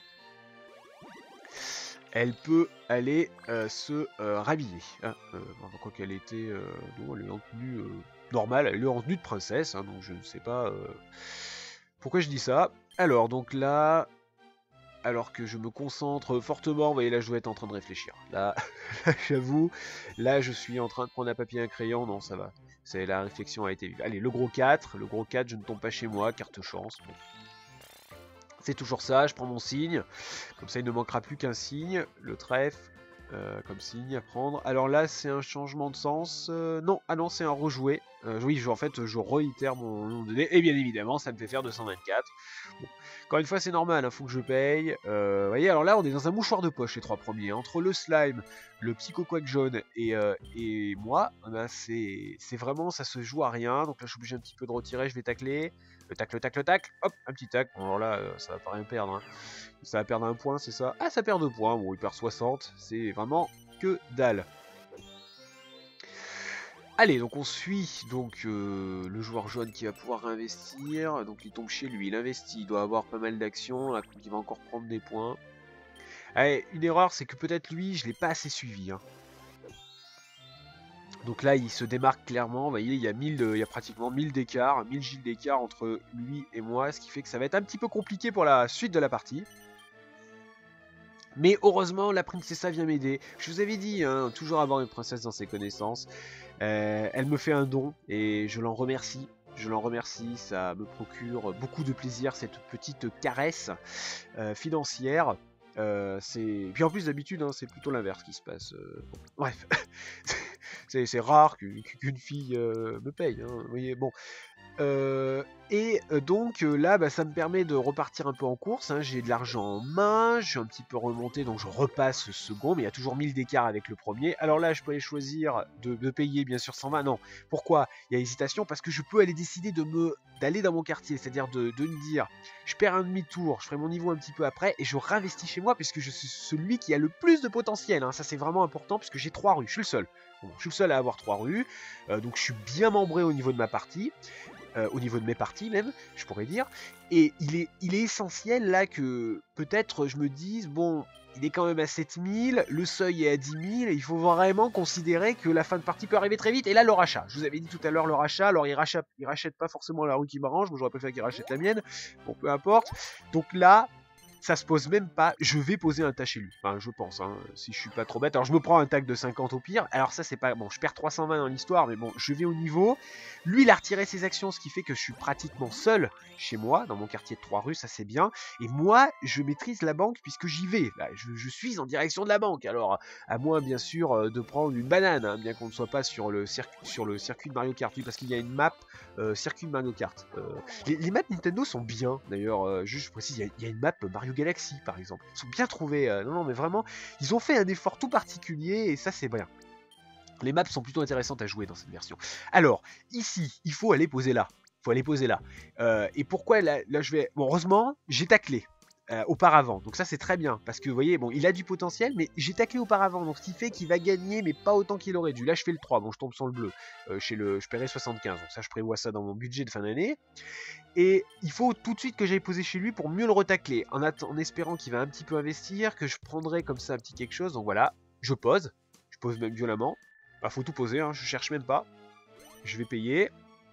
Elle peut aller euh, se euh, rhabiller, hein, euh, quoi qu'elle était, euh, non elle est en tenue euh, normale, elle est en tenue de princesse, hein, donc je ne sais pas euh, pourquoi je dis ça. Alors donc là... Alors que je me concentre fortement, vous voyez là je dois être en train de réfléchir. Là, j'avoue, là je suis en train de prendre un papier et un crayon, non ça va. C'est la réflexion a été vive. Allez, le gros quatre, le gros quatre, je ne tombe pas chez moi, carte chance. Bon. C'est toujours ça, je prends mon signe, comme ça il ne manquera plus qu'un signe, le trèfle, euh, comme signe à prendre. Alors là c'est un changement de sens, euh, non, ah non c'est un rejoué. Euh, oui, je, en fait je réitère mon nom de dé, et bien évidemment ça me fait faire deux cent vingt-quatre. Bon. Encore une fois c'est normal, il hein, faut que je paye. Euh, vous voyez, alors là on est dans un mouchoir de poche les trois premiers. Entre le slime, le Psycho Quack jaune et, euh, et moi, ben c'est vraiment, ça se joue à rien. Donc là je suis obligé un petit peu de retirer, je vais tacler. Le tacle, le tacle, le tacle, hop, un petit tacle. Bon, alors là euh, ça va pas rien perdre. Hein. Ça va perdre un point, c'est ça. Ah ça perd deux points, bon il perd soixante, c'est vraiment que dalle. Allez, donc on suit donc euh, le joueur jaune qui va pouvoir investir. Donc il tombe chez lui, il investit, il doit avoir pas mal d'actions, il va encore prendre des points. Allez, une erreur, c'est que peut-être lui, je l'ai pas assez suivi. Hein. Donc là, il se démarque clairement. Vous voyez, il y a, mille, il y a pratiquement mille d'écart, mille giles d'écart entre lui et moi, ce qui fait que ça va être un petit peu compliqué pour la suite de la partie. Mais heureusement, la princessa vient m'aider. Je vous avais dit, hein, toujours avoir une princesse dans ses connaissances. Euh, elle me fait un don et je l'en remercie. Je l'en remercie, ça me procure beaucoup de plaisir, cette petite caresse euh, financière. Euh, c'est puis en plus d'habitude, hein, c'est plutôt l'inverse qui se passe. Euh, bon, bref, c'est rare qu'une fille euh, me paye. Hein, vous voyez, bon. Euh, et donc là bah, ça me permet de repartir un peu en course, hein. J'ai de l'argent en main, je suis un petit peu remonté donc je repasse second, mais il y a toujours mille d'écart avec le premier. Alors là je peux aller choisir de, de payer bien sûr cent vingt, non, pourquoi il y a hésitation? Parce que je peux aller décider de me d'aller dans mon quartier, c'est à dire de, de me dire je perds un demi-tour, je ferai mon niveau un petit peu après et je réinvestis chez moi puisque je suis celui qui a le plus de potentiel, hein. Ça c'est vraiment important puisque j'ai trois rues, je suis le seul. Bon, je suis le seul à avoir trois rues, euh, donc je suis bien membré au niveau de ma partie. Euh, au niveau de mes parties même, je pourrais dire, et il est, il est essentiel là que peut-être je me dise, bon, il est quand même à sept mille, le seuil est à dix mille, et il faut vraiment considérer que la fin de partie peut arriver très vite, et là le rachat, je vous avais dit tout à l'heure le rachat, alors il rachète, il rachète pas forcément la rue qui m'arrange, moi j'aurais préféré qu'il rachète la mienne, bon peu importe, donc là, ça se pose même pas, je vais poser un tas chez lui. Enfin, je pense, hein, si je suis pas trop bête. Alors, je me prends un tag de cinquante au pire. Alors, ça, c'est pas... Bon, je perds trois cent vingt dans l'histoire, mais bon, je vais au niveau. Lui, il a retiré ses actions, ce qui fait que je suis pratiquement seul chez moi, dans mon quartier de Trois-Rues, ça c'est bien. Et moi, je maîtrise la banque puisque j'y vais. Là, je, je suis en direction de la banque. Alors, à moins, bien sûr, de prendre une banane, hein, bien qu'on ne soit pas sur le, circuit, sur le circuit de Mario Kart. Oui, parce qu'il y a une map euh, circuit de Mario Kart. Euh, les, les maps Nintendo sont bien, d'ailleurs. Euh, juste, je précise, il y, a, il y a une map Mario Galaxy, par exemple. Ils sont bien trouvés. Euh, non, non, mais vraiment, ils ont fait un effort tout particulier et ça, c'est bien. Les maps sont plutôt intéressantes à jouer dans cette version. Alors, ici, il faut aller poser là. Il faut aller poser là. Euh, et pourquoi là, là, je vais... Bon, heureusement, j'ai taclé. Euh, auparavant, donc ça c'est très bien parce que vous voyez, bon, il a du potentiel, mais j'ai taclé auparavant, donc ce qui fait qu'il va gagner, mais pas autant qu'il aurait dû. Là, je fais le trois, bon, je tombe sur le bleu, euh, chez le, je paierai soixante-quinze, donc ça, je prévois ça dans mon budget de fin d'année. Et il faut tout de suite que j'aille poser chez lui pour mieux le retacler, en, en espérant qu'il va un petit peu investir, que je prendrai comme ça un petit quelque chose. Donc voilà, je pose, je pose même violemment. Bah, faut tout poser, hein, je cherche même pas. Je vais payer,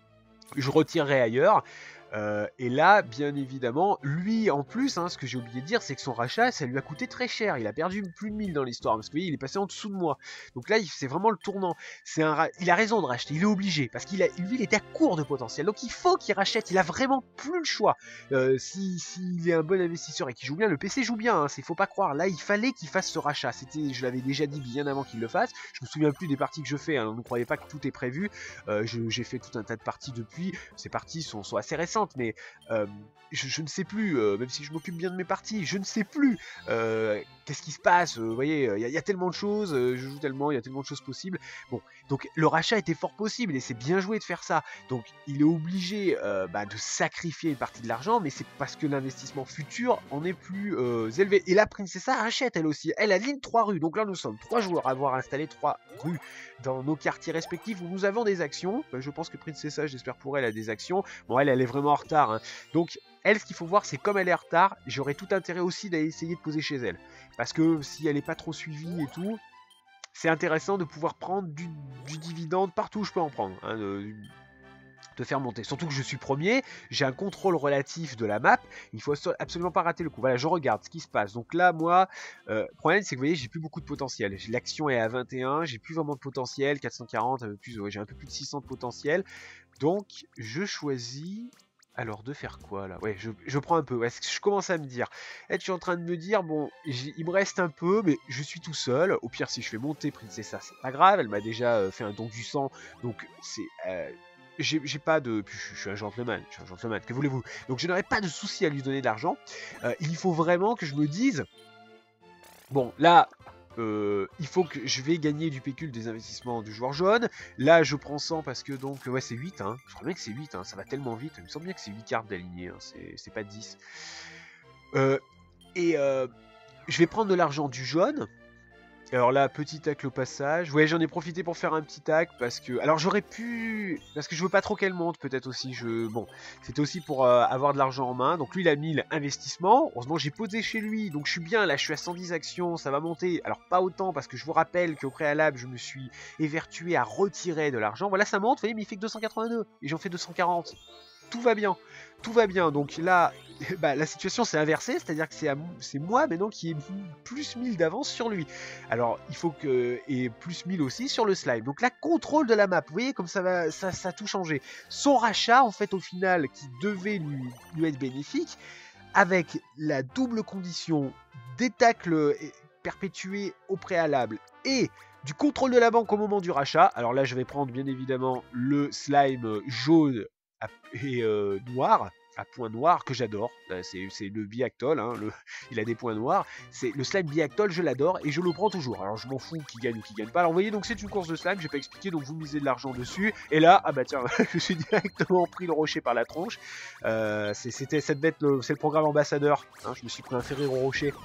je retirerai ailleurs. Euh, et là, bien évidemment, lui en plus, hein, ce que j'ai oublié de dire, c'est que son rachat, ça lui a coûté très cher. Il a perdu plus de mille dans l'histoire, parce que vous voyez, il est passé en dessous de moi. Donc là, c'est vraiment le tournant. C'est un, il a raison de racheter, il est obligé, parce qu'il a, lui, il était à court de potentiel. Donc il faut qu'il rachète. Il a vraiment plus le choix. Euh, si, s'il est un bon investisseur et qu'il joue bien, le P C joue bien. Hein, c'est faut pas croire. Là, il fallait qu'il fasse ce rachat. C'était, je l'avais déjà dit bien avant qu'il le fasse. Je me souviens plus des parties que je fais. Hein, ne croyez pas que tout est prévu. Euh, je, j'ai fait tout un tas de parties depuis. Ces parties sont, sont assez récentes, mais euh, je, je ne sais plus, euh, même si je m'occupe bien de mes parties, je ne sais plus euh, qu'est-ce qui se passe. Vous voyez, il y, y a tellement de choses, euh, je joue tellement, il y a tellement de choses possibles. Bon, donc le rachat était fort possible et c'est bien joué de faire ça. Donc il est obligé euh, bah, de sacrifier une partie de l'argent, mais c'est parce que l'investissement futur en est plus euh, élevé. Et la Princessa rachète elle aussi. Elle aligne trois rues. Donc là nous sommes trois joueurs à avoir installé trois rues dans nos quartiers respectifs où nous avons des actions. Bah, je pense que Princessa, j'espère pour elle, a des actions. Bon, elle, elle est vraiment en retard. Hein. Donc elle, ce qu'il faut voir, c'est comme elle est en retard, j'aurais tout intérêt aussi d'aller essayer de poser chez elle. Parce que si elle n'est pas trop suivie et tout, c'est intéressant de pouvoir prendre du, du dividende partout où je peux en prendre. Hein, de, de faire monter. Surtout que je suis premier, j'ai un contrôle relatif de la map, il faut absolument pas rater le coup. Voilà, je regarde ce qui se passe. Donc là, moi, euh, le problème, c'est que vous voyez, j'ai plus beaucoup de potentiel. L'action est à vingt et un, j'ai plus vraiment de potentiel, quatre cent quarante, un peu plus, ouais, j'ai un peu plus de six cents de potentiel. Donc, je choisis... Alors, de faire quoi, là? Ouais, je, je prends un peu. Ouais, je commence à me dire. Et je suis en train de me dire, bon, il me reste un peu, mais je suis tout seul. Au pire, si je fais monter Princessa, c'est pas grave. Elle m'a déjà euh, fait un don du sang. Donc, c'est... Euh, j'ai pas de... Puis, je, je suis un gentleman. Je suis un gentleman. Que voulez-vous? Donc, je n'aurais pas de souci à lui donner de l'argent. Euh, il faut vraiment que je me dise... Bon, là... Euh, il faut que je vais gagner du pécule des investissements du joueur jaune. Là je prends cent parce que donc ouais c'est huit, hein. Je crois bien que c'est huit, hein. Ça va tellement vite. Il me semble bien que c'est huit cartes d'aligner, hein. C'est pas dix. Euh, et euh, je vais prendre de l'argent du jaune. Alors là, petit tac au passage. Ouais, j'en ai profité pour faire un petit tac parce que... Alors j'aurais pu... Parce que je veux pas trop qu'elle monte peut-être aussi. Je... Bon, c'était aussi pour euh, avoir de l'argent en main. Donc lui, il a mis l'investissement. Heureusement, j'ai posé chez lui. Donc je suis bien. Là, je suis à cent dix actions. Ça va monter. Alors pas autant parce que je vous rappelle qu'au préalable, je me suis évertué à retirer de l'argent. Voilà, ça monte. Vous voyez, mais il fait que deux cent quatre-vingt-deux. Et j'en fais deux cent quarante. Tout va bien, tout va bien. Donc là, bah, la situation s'est inversée, c'est-à-dire que c'est moi maintenant qui ai plus mille d'avance sur lui. Alors il faut que... et plus mille aussi sur le slime. Donc là, contrôle de la map, vous voyez comme ça va, ça, ça a tout changé. Son rachat, en fait, au final, qui devait lui, lui être bénéfique, avec la double condition des tacles perpétués au préalable et du contrôle de la banque au moment du rachat. Alors là, je vais prendre bien évidemment le slime jaune et euh, noir, à points noirs, que j'adore. C'est le Biactol, hein, le, il a des points noirs. C'est le slime Biactol, je l'adore et je le prends toujours. Alors je m'en fous qui gagne ou qui gagne pas. Alors vous voyez, donc c'est une course de slime, j'ai pas expliqué, donc vous misez de l'argent dessus. Et là, ah bah tiens, je suis directement pris le rocher par la tronche. Euh, C'était cette bête, c'est le programme ambassadeur. Hein, je me suis pris un Ferrero Rocher.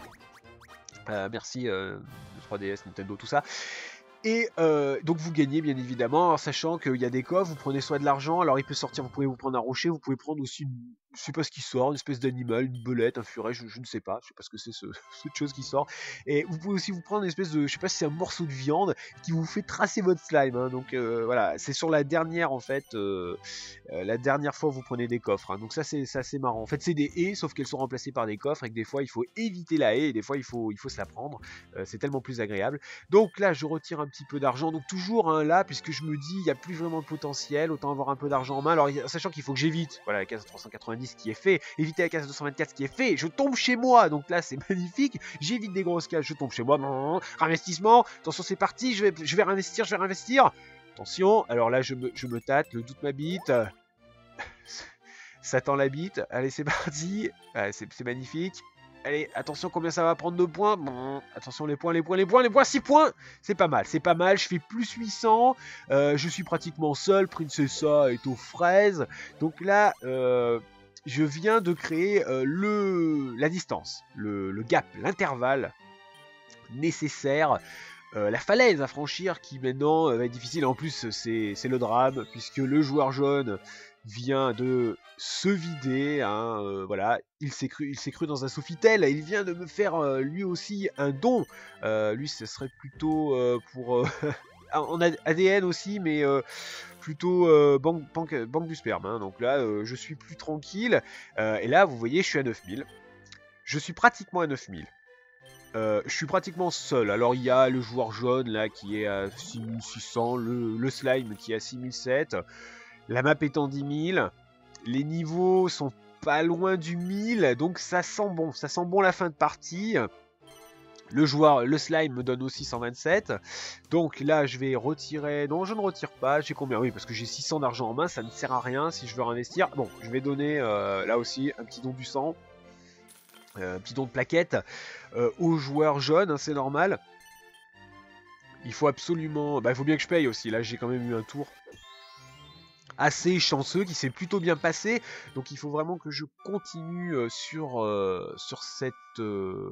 Euh, merci euh, trois D S, Nintendo, tout ça. Et euh, donc vous gagnez bien évidemment en sachant qu'il y a des coffres, vous prenez soit de l'argent, alors il peut sortir, vous pouvez vous prendre un rocher, vous pouvez prendre aussi une, je sais pas ce qui sort, une espèce d'animal, une belette, un furet, je, je ne sais pas, je sais pas ce que c'est ce, cette chose qui sort. Et vous pouvez aussi vous prendre une espèce de, je sais pas si c'est un morceau de viande qui vous fait tracer votre slime. Hein. Donc euh, voilà, c'est sur la dernière en fait, euh, euh, la dernière fois où vous prenez des coffres. Hein. Donc ça c'est assez marrant. En fait c'est des haies, sauf qu'elles sont remplacées par des coffres et que des fois il faut éviter la haie et des fois il faut, il faut se la prendre. Euh, c'est tellement plus agréable. Donc là je retire un petit peu d'argent. Donc toujours hein, là, puisque je me dis il n'y a plus vraiment de potentiel, autant avoir un peu d'argent en main. Alors sachant qu'il faut que j'évite, voilà la case trois cent quatre-vingt-dix qui est fait, éviter la case deux cent vingt-quatre qui est fait, je tombe chez moi, donc là c'est magnifique, j'évite des grosses cases, je tombe chez moi, investissement, attention c'est parti, je vais, je vais réinvestir, je vais réinvestir, attention, alors là je me, je me tâte, le doute m'habite, ça tend la bite, allez c'est parti, ouais, c'est magnifique. Allez, attention combien ça va prendre de points. Bon, attention les points, les points, les points, les points, six points. C'est pas mal, c'est pas mal. Je fais plus huit cents. Euh, je suis pratiquement seul. Princessa est aux fraises. Donc là, euh, je viens de créer euh, le, la distance, le, le gap, l'intervalle nécessaire. Euh, la falaise à franchir qui maintenant euh, va être difficile. En plus, c'est le drame puisque le joueur jaune vient de se vider, hein, euh, voilà, il s'est cru, il s'est cru dans un Sofitel, il vient de me faire euh, lui aussi un don, euh, lui ce serait plutôt euh, pour, euh, en A D N aussi, mais euh, plutôt euh, banque, banque, banque du sperme, hein, donc là euh, je suis plus tranquille, euh, et là vous voyez je suis à neuf mille, je suis pratiquement à neuf mille. Euh, je suis pratiquement seul. Alors il y a le joueur jaune là qui est à six mille six cents, le, le slime qui est à six mille sept, la map est en dix mille, les niveaux sont pas loin du mille, donc ça sent bon, ça sent bon la fin de partie. Le joueur, le slime me donne aussi cent vingt-sept, donc là je vais retirer, non je ne retire pas, j'ai combien? Oui parce que j'ai six cents d'argent en main, ça ne sert à rien si je veux réinvestir. Bon, je vais donner euh, là aussi un petit don du sang, euh, un petit don de plaquettes euh, aux joueurs jaunes, hein, c'est normal. Il faut absolument, bah il faut bien que je paye aussi, là j'ai quand même eu un tour assez chanceux, qui s'est plutôt bien passé, donc il faut vraiment que je continue euh, sur, euh, sur, cette, euh,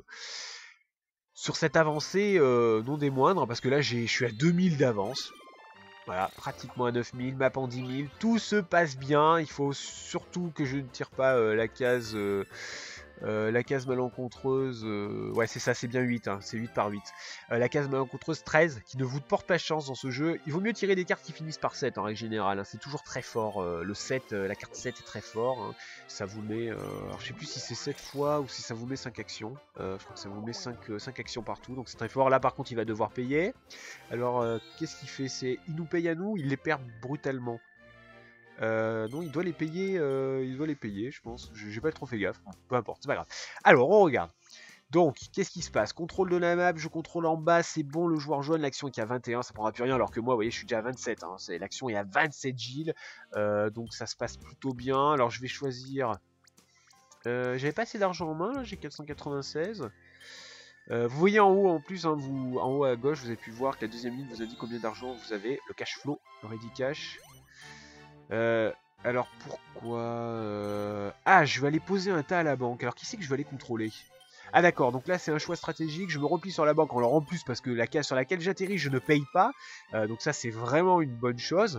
sur cette avancée euh, non des moindres, parce que là je suis à deux mille d'avance, voilà, pratiquement à neuf mille, map en dix mille, tout se passe bien, il faut surtout que je ne tire pas euh, la case... Euh, Euh, la case malencontreuse, euh, ouais c'est ça, c'est bien huit, hein, c'est huit par huit. Euh, la case malencontreuse treize, qui ne vous porte pas chance dans ce jeu. Il vaut mieux tirer des cartes qui finissent par sept en règle générale, hein, c'est toujours très fort. Euh, le sept, euh, la carte sept est très fort, hein, ça vous met, euh, alors je sais plus si c'est sept fois ou si ça vous met cinq actions. Euh, je crois que ça vous met cinq, euh, cinq actions partout, donc c'est très fort. Là par contre il va devoir payer. Alors euh, qu'est-ce qu'il fait? C'est il nous paye à nous, il les perd brutalement. Euh, non, il doit les payer, euh, il doit les payer, je pense. J'ai pas trop fait gaffe. Peu importe, c'est pas grave. Alors, on regarde. Donc, qu'est-ce qui se passe? Contrôle de la map, je contrôle en bas, c'est bon, le joueur jaune, l'action est à vingt et un, ça prendra plus rien, alors que moi, vous voyez, je suis déjà à vingt-sept, hein, l'action est à vingt-sept Gilles, euh, donc ça se passe plutôt bien. Alors, je vais choisir... Euh, J'avais pas assez d'argent en main, j'ai quatre cent quatre-vingt-seize. Euh, vous voyez en haut, en plus, hein, vous, en haut à gauche, vous avez pu voir que la deuxième ligne vous a dit combien d'argent vous avez, le cash flow, le ready cash. Euh, alors pourquoi euh... Ah, je vais aller poser un tas à la banque. Alors qui c'est que je vais aller contrôler? Ah d'accord, donc là c'est un choix stratégique, je me replie sur la banque. Alors en plus parce que la case sur laquelle j'atterris je ne paye pas, euh, donc ça c'est vraiment une bonne chose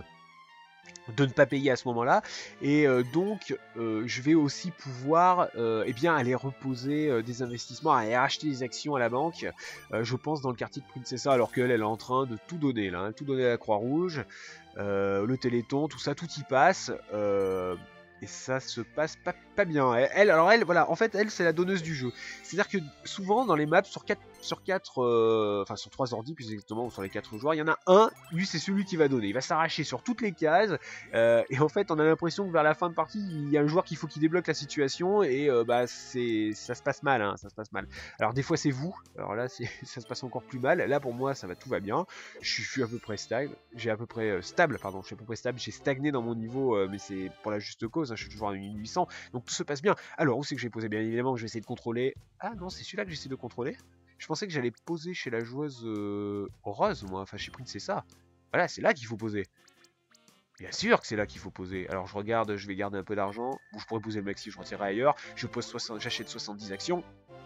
de ne pas payer à ce moment-là, et euh, donc euh, je vais aussi pouvoir euh, eh bien aller reposer euh, des investissements, aller acheter des actions à la banque, euh, je pense dans le quartier de Princessa, alors qu'elle elle est en train de tout donner là, hein, tout donner à la Croix-Rouge, euh, le Téléthon, tout ça, tout y passe, euh, et ça se passe pas, pas bien. Elle, alors elle, voilà, en fait elle c'est la donneuse du jeu, c'est-à-dire que souvent dans les maps sur quatre sur quatre, euh, enfin sur trois ordi plus exactement, ou sur les quatre joueurs, il y en a un, lui c'est celui qui va donner, il va s'arracher sur toutes les cases, euh, et en fait on a l'impression que vers la fin de partie, il y a un joueur qu'il faut qu'il débloque la situation, et euh, bah c'est, ça se passe mal, hein, ça se passe mal. Alors des fois c'est vous, alors là ça se passe encore plus mal, là pour moi ça va, tout va bien, je suis à peu près stable, j'ai à peu près euh, stable, pardon, je suis à peu près stable, j'ai stagné dans mon niveau, euh, mais c'est pour la juste cause, hein, je suis toujours à mille huit cents, donc tout se passe bien. Alors où c'est que j'ai posé? Bien évidemment que je vais essayer de contrôler, ah non c'est celui-là que j'essaie de contrôler. Je pensais que j'allais poser chez la joueuse euh, rose, moi, enfin chez Princessa. Voilà, c'est là qu'il faut poser. Bien sûr que c'est là qu'il faut poser. Alors je regarde, je vais garder un peu d'argent. Bon, je pourrais poser le maxi, je retirerai ailleurs. Je pose soixante, j'achète soixante-dix actions.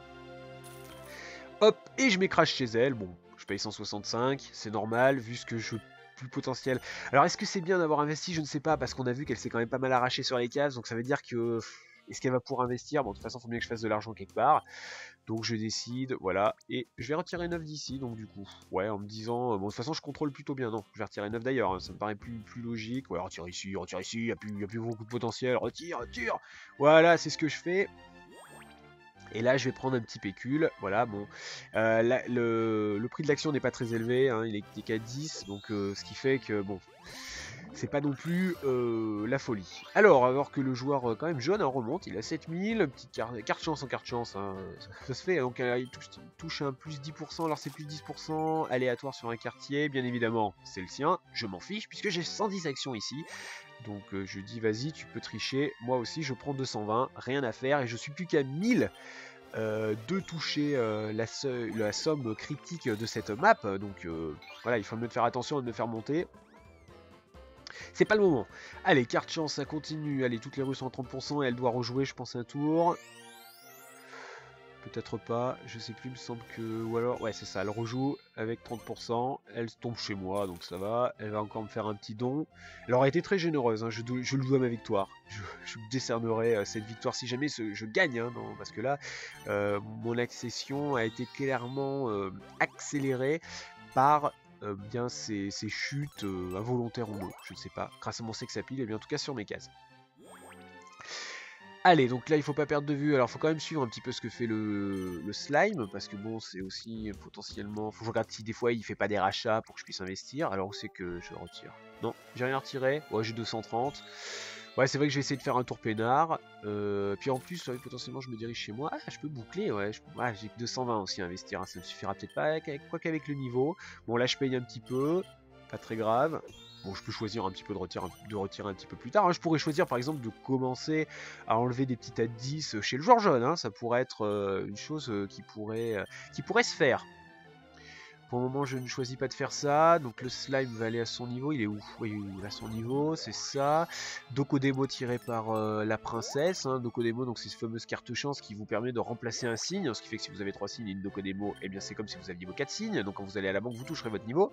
Hop, et je m'écrase chez elle. Bon, je paye cent soixante-cinq, c'est normal, vu ce que je... plus potentiel. Alors est-ce que c'est bien d'avoir investi? Je ne sais pas, parce qu'on a vu qu'elle s'est quand même pas mal arrachée sur les cases, donc ça veut dire que... Est-ce qu'elle va pouvoir investir? Bon, de toute façon, il faut bien que je fasse de l'argent quelque part. Donc je décide, voilà, et je vais retirer neuf d'ici, donc du coup, ouais, en me disant, euh, bon, de toute façon, je contrôle plutôt bien, non, je vais retirer neuf d'ailleurs, hein, ça me paraît plus, plus logique, ouais, retire ici, retire ici, il n'y a, plus- y a plus beaucoup de potentiel, retire, retire, voilà, c'est ce que je fais. Et là, je vais prendre un petit pécule, voilà, bon, euh, la- le, le prix de l'action n'est pas très élevé, hein, il est qu'à dix, donc euh, ce qui fait que, bon, c'est pas non plus euh, la folie. Alors, alors que le joueur euh, quand même jaune hein, remonte, il a sept mille, petite carte, carte chance en carte chance, hein, ça, ça se fait, donc euh, il touche, il touche un plus dix pour cent, alors c'est plus dix pour cent aléatoire sur un quartier, bien évidemment c'est le sien, je m'en fiche puisque j'ai cent dix actions ici, donc euh, je dis vas-y tu peux tricher, moi aussi je prends deux cent vingt, rien à faire, et je suis plus qu'à mille euh, de toucher euh, la, la somme critique de cette map, donc euh, voilà, il faut mieux de faire attention et de me faire monter. C'est pas le moment. Allez, carte chance, ça continue. Allez, toutes les rues sont à trente pour cent et elle doit rejouer, je pense, un tour. Peut-être pas, je sais plus, il me semble que... Ou alors, ouais, c'est ça, elle rejoue avec trente pour cent. Elle tombe chez moi, donc ça va. Elle va encore me faire un petit don. Elle aura été très généreuse, hein. je, je lui dois ma victoire. Je, je décernerai euh, cette victoire si jamais ce, je gagne, hein, non, parce que là, euh, mon accession a été clairement euh, accélérée par... Euh, bien ces, ces chutes euh, involontaires ou non, je ne sais pas, grâce à mon sex appeal, et bien en tout cas sur mes cases. Allez, donc là il faut pas perdre de vue, alors il faut quand même suivre un petit peu ce que fait le, le slime, parce que bon c'est aussi potentiellement, faut que je regarde si des fois il fait pas des rachats pour que je puisse investir, alors où c'est que je retire? Non, j'ai rien retiré, ouais j'ai deux cent trente, ouais c'est vrai que je vais essayer de faire un tour peinard, euh, puis en plus ouais, potentiellement je me dirige chez moi, ah je peux boucler, ouais, ouais j'ai que deux cent vingt aussi à investir, hein. Ça ne suffira peut-être pas, quoi qu'avec le niveau, bon là je paye un petit peu, pas très grave. Bon, je peux choisir un petit peu de retirer, de retirer un petit peu plus tard. Hein. Je pourrais choisir par exemple de commencer à enlever des petites à dix chez le joueur jaune. Hein. Ça pourrait être euh, une chose euh, qui, pourrait, euh, qui pourrait se faire. Pour le moment, je ne choisis pas de faire ça. Donc le slime va aller à son niveau. Il est où? Oui, il est à son niveau, c'est ça. Dokodemo tiré par euh, la princesse. Hein. Dokodemo, donc c'est cette fameuse carte chance qui vous permet de remplacer un signe. Ce qui fait que si vous avez trois signes et une Dokodemo, eh bien c'est comme si vous aviez vos quatre signes. Donc quand vous allez à la banque, vous toucherez votre niveau.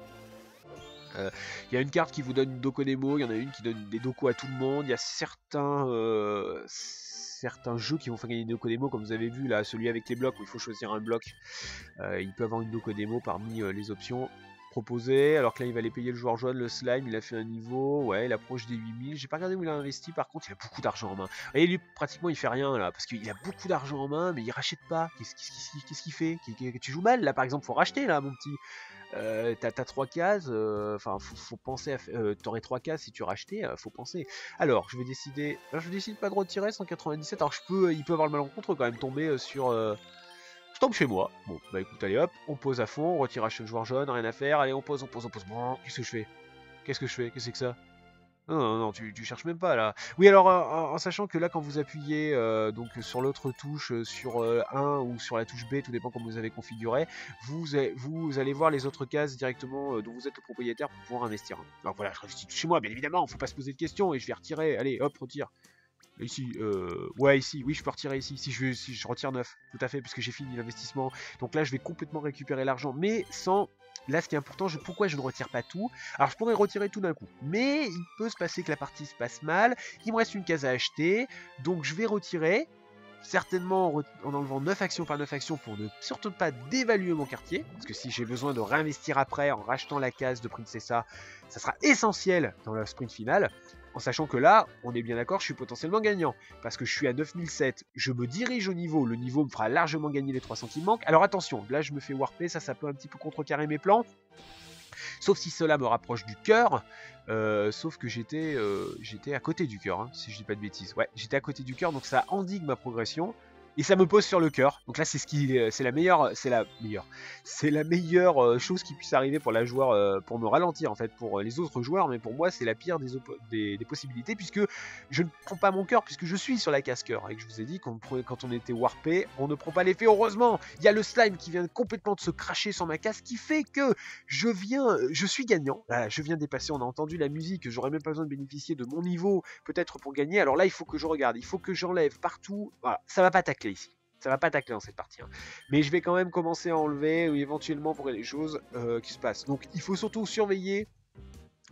Il euh, y a une carte qui vous donne une Dokodemo, il y en a une qui donne des Doko à tout le monde, il y a certains, euh, certains jeux qui vont faire gagner des Dokodemo, comme vous avez vu là, celui avec les blocs où il faut choisir un bloc, euh, il peut avoir une Dokodemo parmi euh, les options proposées, alors que là il va aller payer le joueur jaune, le slime, il a fait un niveau, ouais il approche des huit mille, j'ai pas regardé où il a investi, par contre il a beaucoup d'argent en main, et lui pratiquement il fait rien là, parce qu'il a beaucoup d'argent en main, mais il rachète pas, qu'est-ce qu'il qu'est-ce qu'il fait? Tu joues mal là par exemple, faut racheter là mon petit. Euh, t'as trois cases, enfin euh, faut, faut penser à euh, t'aurais trois cases si tu rachetais, euh, faut penser. Alors je vais décider, alors, je décide pas de retirer cent quatre-vingt-dix-sept, alors je peux, il peut avoir le malencontre quand même tomber euh, sur, euh, je tombe chez moi. Bon bah écoute allez hop, on pose à fond, on retire à chaque joueur jaune, rien à faire, allez on pose, on pose, on pose, bon qu'est-ce que je fais? Qu'est-ce que je fais? Qu'est-ce que c'est que ça? Non, non, non, tu, tu cherches même pas là. Oui, alors en, en sachant que là, quand vous appuyez euh, donc sur l'autre touche, euh, sur euh, un ou sur la touche B, tout dépend comment vous avez configuré, vous, vous allez voir les autres cases directement euh, dont vous êtes le propriétaire pour pouvoir investir. Alors voilà, je reste chez moi, bien évidemment, faut pas se poser de questions et je vais retirer. Allez, hop, retire. Ici, euh, ouais, ici, oui, je peux retirer ici. Si je, si je retire neuf, tout à fait, puisque j'ai fini l'investissement. Donc là, je vais complètement récupérer l'argent, mais sans. Là, ce qui est important, je, pourquoi je ne retire pas tout? Alors, je pourrais retirer tout d'un coup, mais il peut se passer que la partie se passe mal. Il me reste une case à acheter, donc je vais retirer. Certainement en, en enlevant neuf actions par neuf actions pour ne surtout pas dévaluer mon quartier. Parce que si j'ai besoin de réinvestir après en rachetant la case de Princessa, ça sera essentiel dans la sprint finale. En sachant que là, on est bien d'accord, je suis potentiellement gagnant. Parce que je suis à neuf mille sept, je me dirige au niveau, le niveau me fera largement gagner les trois cents qui me manquent. Alors attention, là je me fais warper, ça, ça peut un petit peu contrecarrer mes plans. Sauf si cela me rapproche du cœur. Euh, sauf que j'étais euh, j'étais à côté du cœur, hein, si je dis pas de bêtises. Ouais, j'étais à côté du cœur, donc ça endigue ma progression. Et ça me pose sur le cœur. Donc là, c'est ce qui, c'est la meilleure, c'est la meilleure, c'est la meilleure chose qui puisse arriver pour la joueur, euh, pour me ralentir en fait, pour les autres joueurs. Mais pour moi, c'est la pire des, des, des possibilités puisque je ne prends pas mon cœur puisque je suis sur la casse cœur. Et que je vous ai dit qu'on quand on était warpé, on ne prend pas l'effet. Heureusement, il y a le slime qui vient complètement de se cracher sur ma casse, qui fait que je viens, je suis gagnant. Voilà, je viens dépasser. On a entendu la musique. J'aurais même pas besoin de bénéficier de mon niveau peut-être pour gagner. Alors là, il faut que je regarde. Il faut que j'enlève partout. Voilà, ça va pas tacler ici. Ça va pas tacler dans cette partie. Hein. Mais je vais quand même commencer à enlever ou éventuellement pour les choses euh, qui se passent. Donc il faut surtout surveiller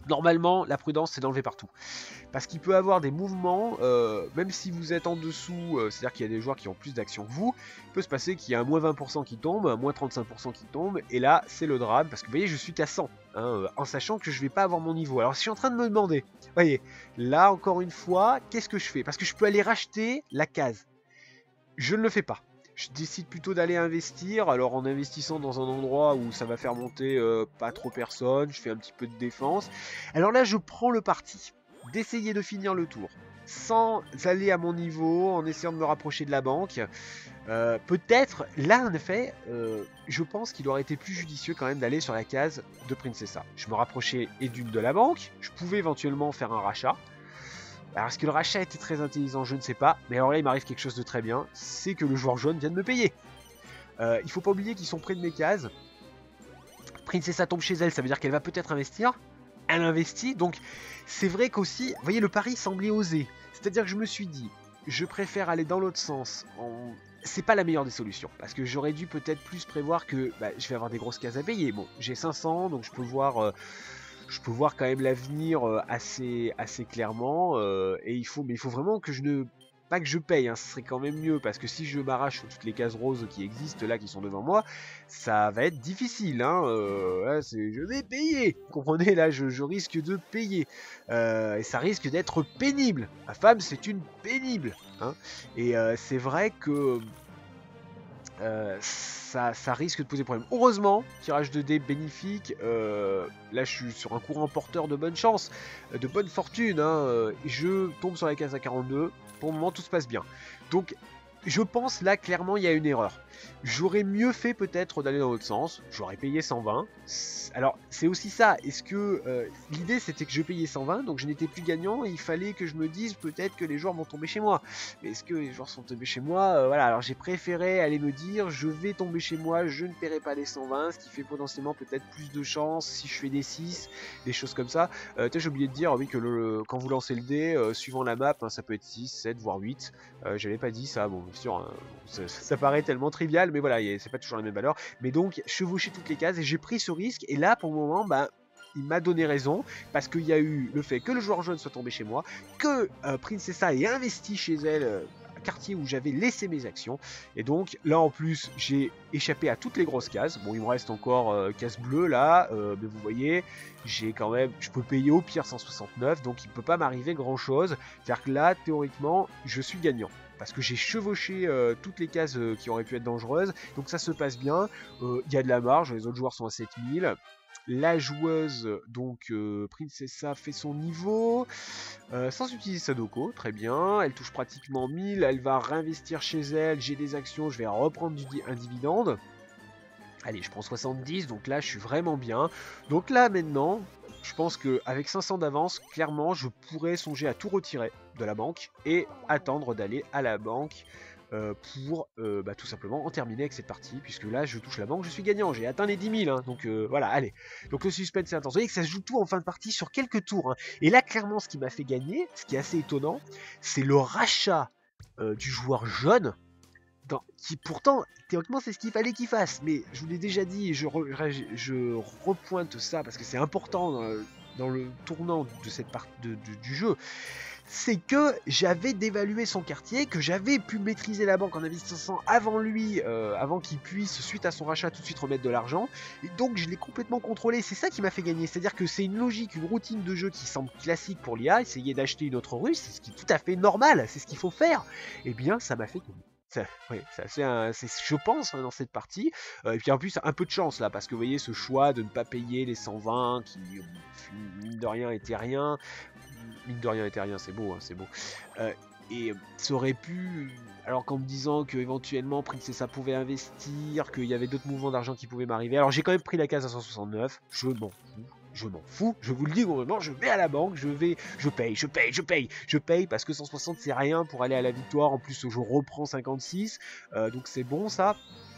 Normalement, la prudence, c'est d'enlever partout. Parce qu'il peut avoir des mouvements, euh, même si vous êtes en dessous, euh, c'est-à-dire qu'il y a des joueurs qui ont plus d'action que vous, il peut se passer qu'il y a un moins vingt pour cent qui tombe, un moins trente-cinq pour cent qui tombe, et là, c'est le drame, parce que vous voyez, je suis qu'à cent, hein, euh, en sachant que je vais pas avoir mon niveau. Alors, je suis en train de me demander, vous voyez, là, encore une fois, qu'est-ce que je fais? Parce que je peux aller racheter la case. Je ne le fais pas. Je décide plutôt d'aller investir, alors en investissant dans un endroit où ça va faire monter euh, pas trop personne, je fais un petit peu de défense. Alors là, je prends le parti d'essayer de finir le tour sans aller à mon niveau, en essayant de me rapprocher de la banque. Euh, Peut-être, là en effet, euh, je pense qu'il aurait été plus judicieux quand même d'aller sur la case de Princessa. Je me rapprochais et d'une de la banque, je pouvais éventuellement faire un rachat. Alors est-ce que le rachat était très intelligent? Je ne sais pas. Mais alors là, il m'arrive quelque chose de très bien. C'est que le joueur jaune vient de me payer. Euh, il faut pas oublier qu'ils sont près de mes cases. Princessa tombe chez elle, ça veut dire qu'elle va peut-être investir. Elle investit. Donc c'est vrai qu'aussi, vous voyez, le pari semblait osé. C'est-à-dire que je me suis dit, je préfère aller dans l'autre sens. En... C'est pas la meilleure des solutions. Parce que j'aurais dû peut-être plus prévoir que bah, je vais avoir des grosses cases à payer. Bon, j'ai cinq cents, donc je peux voir... Euh, je peux voir quand même l'avenir assez, assez clairement, euh, et il faut, mais il faut vraiment que je ne, pas que je paye, hein, ce serait quand même mieux, parce que si je m'arrache sur toutes les cases roses qui existent là, qui sont devant moi, ça va être difficile, hein, euh, là, c'est, je vais payer, vous comprenez, là, je, je risque de payer, euh, et ça risque d'être pénible, ma femme, c'est une pénible, hein, et euh, c'est vrai que... Euh, ça, ça risque de poser problème. Heureusement, tirage de dés bénéfique, euh, là je suis sur un courant porteur de bonne chance, de bonne fortune, hein, euh, je tombe sur la case à quarante-deux, pour le moment tout se passe bien. Donc je pense là clairement il y a une erreur. J'aurais mieux fait peut-être d'aller dans l'autre sens, j'aurais payé cent vingt. Alors c'est aussi ça, est-ce que euh, l'idée c'était que je payais cent vingt, donc je n'étais plus gagnant, et il fallait que je me dise peut-être que les joueurs vont tomber chez moi. Mais est-ce que les joueurs sont tombés chez moi? euh, Voilà, alors j'ai préféré aller me dire je vais tomber chez moi, je ne paierai pas les cent vingt, ce qui fait potentiellement peut-être plus de chance si je fais des six, des choses comme ça. Euh, j'ai oublié de dire oui que le, quand vous lancez le dé, euh, suivant la map, hein, ça peut être six, sept, voire huit. Euh, J'avais pas dit ça, bon bien sûr, hein, ça, ça paraît tellement trivial, mais voilà, c'est pas toujours la même valeur. Mais donc, chevaucher toutes les cases, et j'ai pris ce risque, et là, pour le moment, bah, il m'a donné raison, parce qu'il y a eu le fait que le joueur jaune soit tombé chez moi, que euh, Princessa ait investi chez elle, euh, un quartier où j'avais laissé mes actions, et donc, là, en plus, j'ai échappé à toutes les grosses cases. Bon, il me reste encore euh, case bleue, là, euh, mais vous voyez, j'ai quand même, je peux payer au pire cent soixante-neuf, donc il peut pas m'arriver grand-chose. C'est-à-dire que là, théoriquement, je suis gagnant. Parce que j'ai chevauché euh, toutes les cases euh, qui auraient pu être dangereuses, donc ça se passe bien, il euh, y a de la marge, les autres joueurs sont à sept mille, la joueuse, donc euh, Princessa fait son niveau, euh, sans utiliser Sadoko, très bien, elle touche pratiquement mille, elle va réinvestir chez elle, j'ai des actions, je vais reprendre du, un dividende, allez je prends soixante-dix, donc là je suis vraiment bien, donc là maintenant... Je pense qu'avec cinq cents d'avance, clairement, je pourrais songer à tout retirer de la banque et attendre d'aller à la banque euh, pour euh, bah, tout simplement en terminer avec cette partie, puisque là, je touche la banque, je suis gagnant, j'ai atteint les dix mille, hein, donc euh, voilà, allez. Donc le suspense est intense. Vous voyez que ça se joue tout en fin de partie sur quelques tours. Hein. Et là, clairement, ce qui m'a fait gagner, ce qui est assez étonnant, c'est le rachat euh, du joueur jaune, dans, qui pourtant, théoriquement, c'est ce qu'il fallait qu'il fasse. Mais je vous l'ai déjà dit, et je, re, je repointe ça parce que c'est important dans le, dans le tournant de cette part de, de, du jeu. C'est que j'avais dévalué son quartier, que j'avais pu maîtriser la banque en investissant avant lui, euh, avant qu'il puisse, suite à son rachat, tout de suite remettre de l'argent. Et donc, je l'ai complètement contrôlé. C'est ça qui m'a fait gagner. C'est-à-dire que c'est une logique, une routine de jeu qui semble classique pour l'I A. Essayer d'acheter une autre rue, c'est ce qui est tout à fait normal. C'est ce qu'il faut faire. Eh bien, ça m'a fait gagner. Ça, oui, c'est un, je pense, hein, dans cette partie. Euh, et puis en plus, un peu de chance là, parce que vous voyez ce choix de ne pas payer les cent vingt, qui, mine de rien, était rien. Mine de rien, était rien, c'est beau, hein, c'est beau. Euh, et ça aurait pu, alors qu'en me disant que éventuellement Princessa pouvait investir, qu'il y avait d'autres mouvements d'argent qui pouvaient m'arriver. Alors j'ai quand même pris la case à cent soixante-neuf, je m'en fous. Je m'en fous, je vous le dis vraiment, je vais à la banque, je vais, je paye, je paye, je paye, je paye parce que cent soixante c'est rien pour aller à la victoire, en plus je reprends cinquante-six, euh, donc c'est bon ça.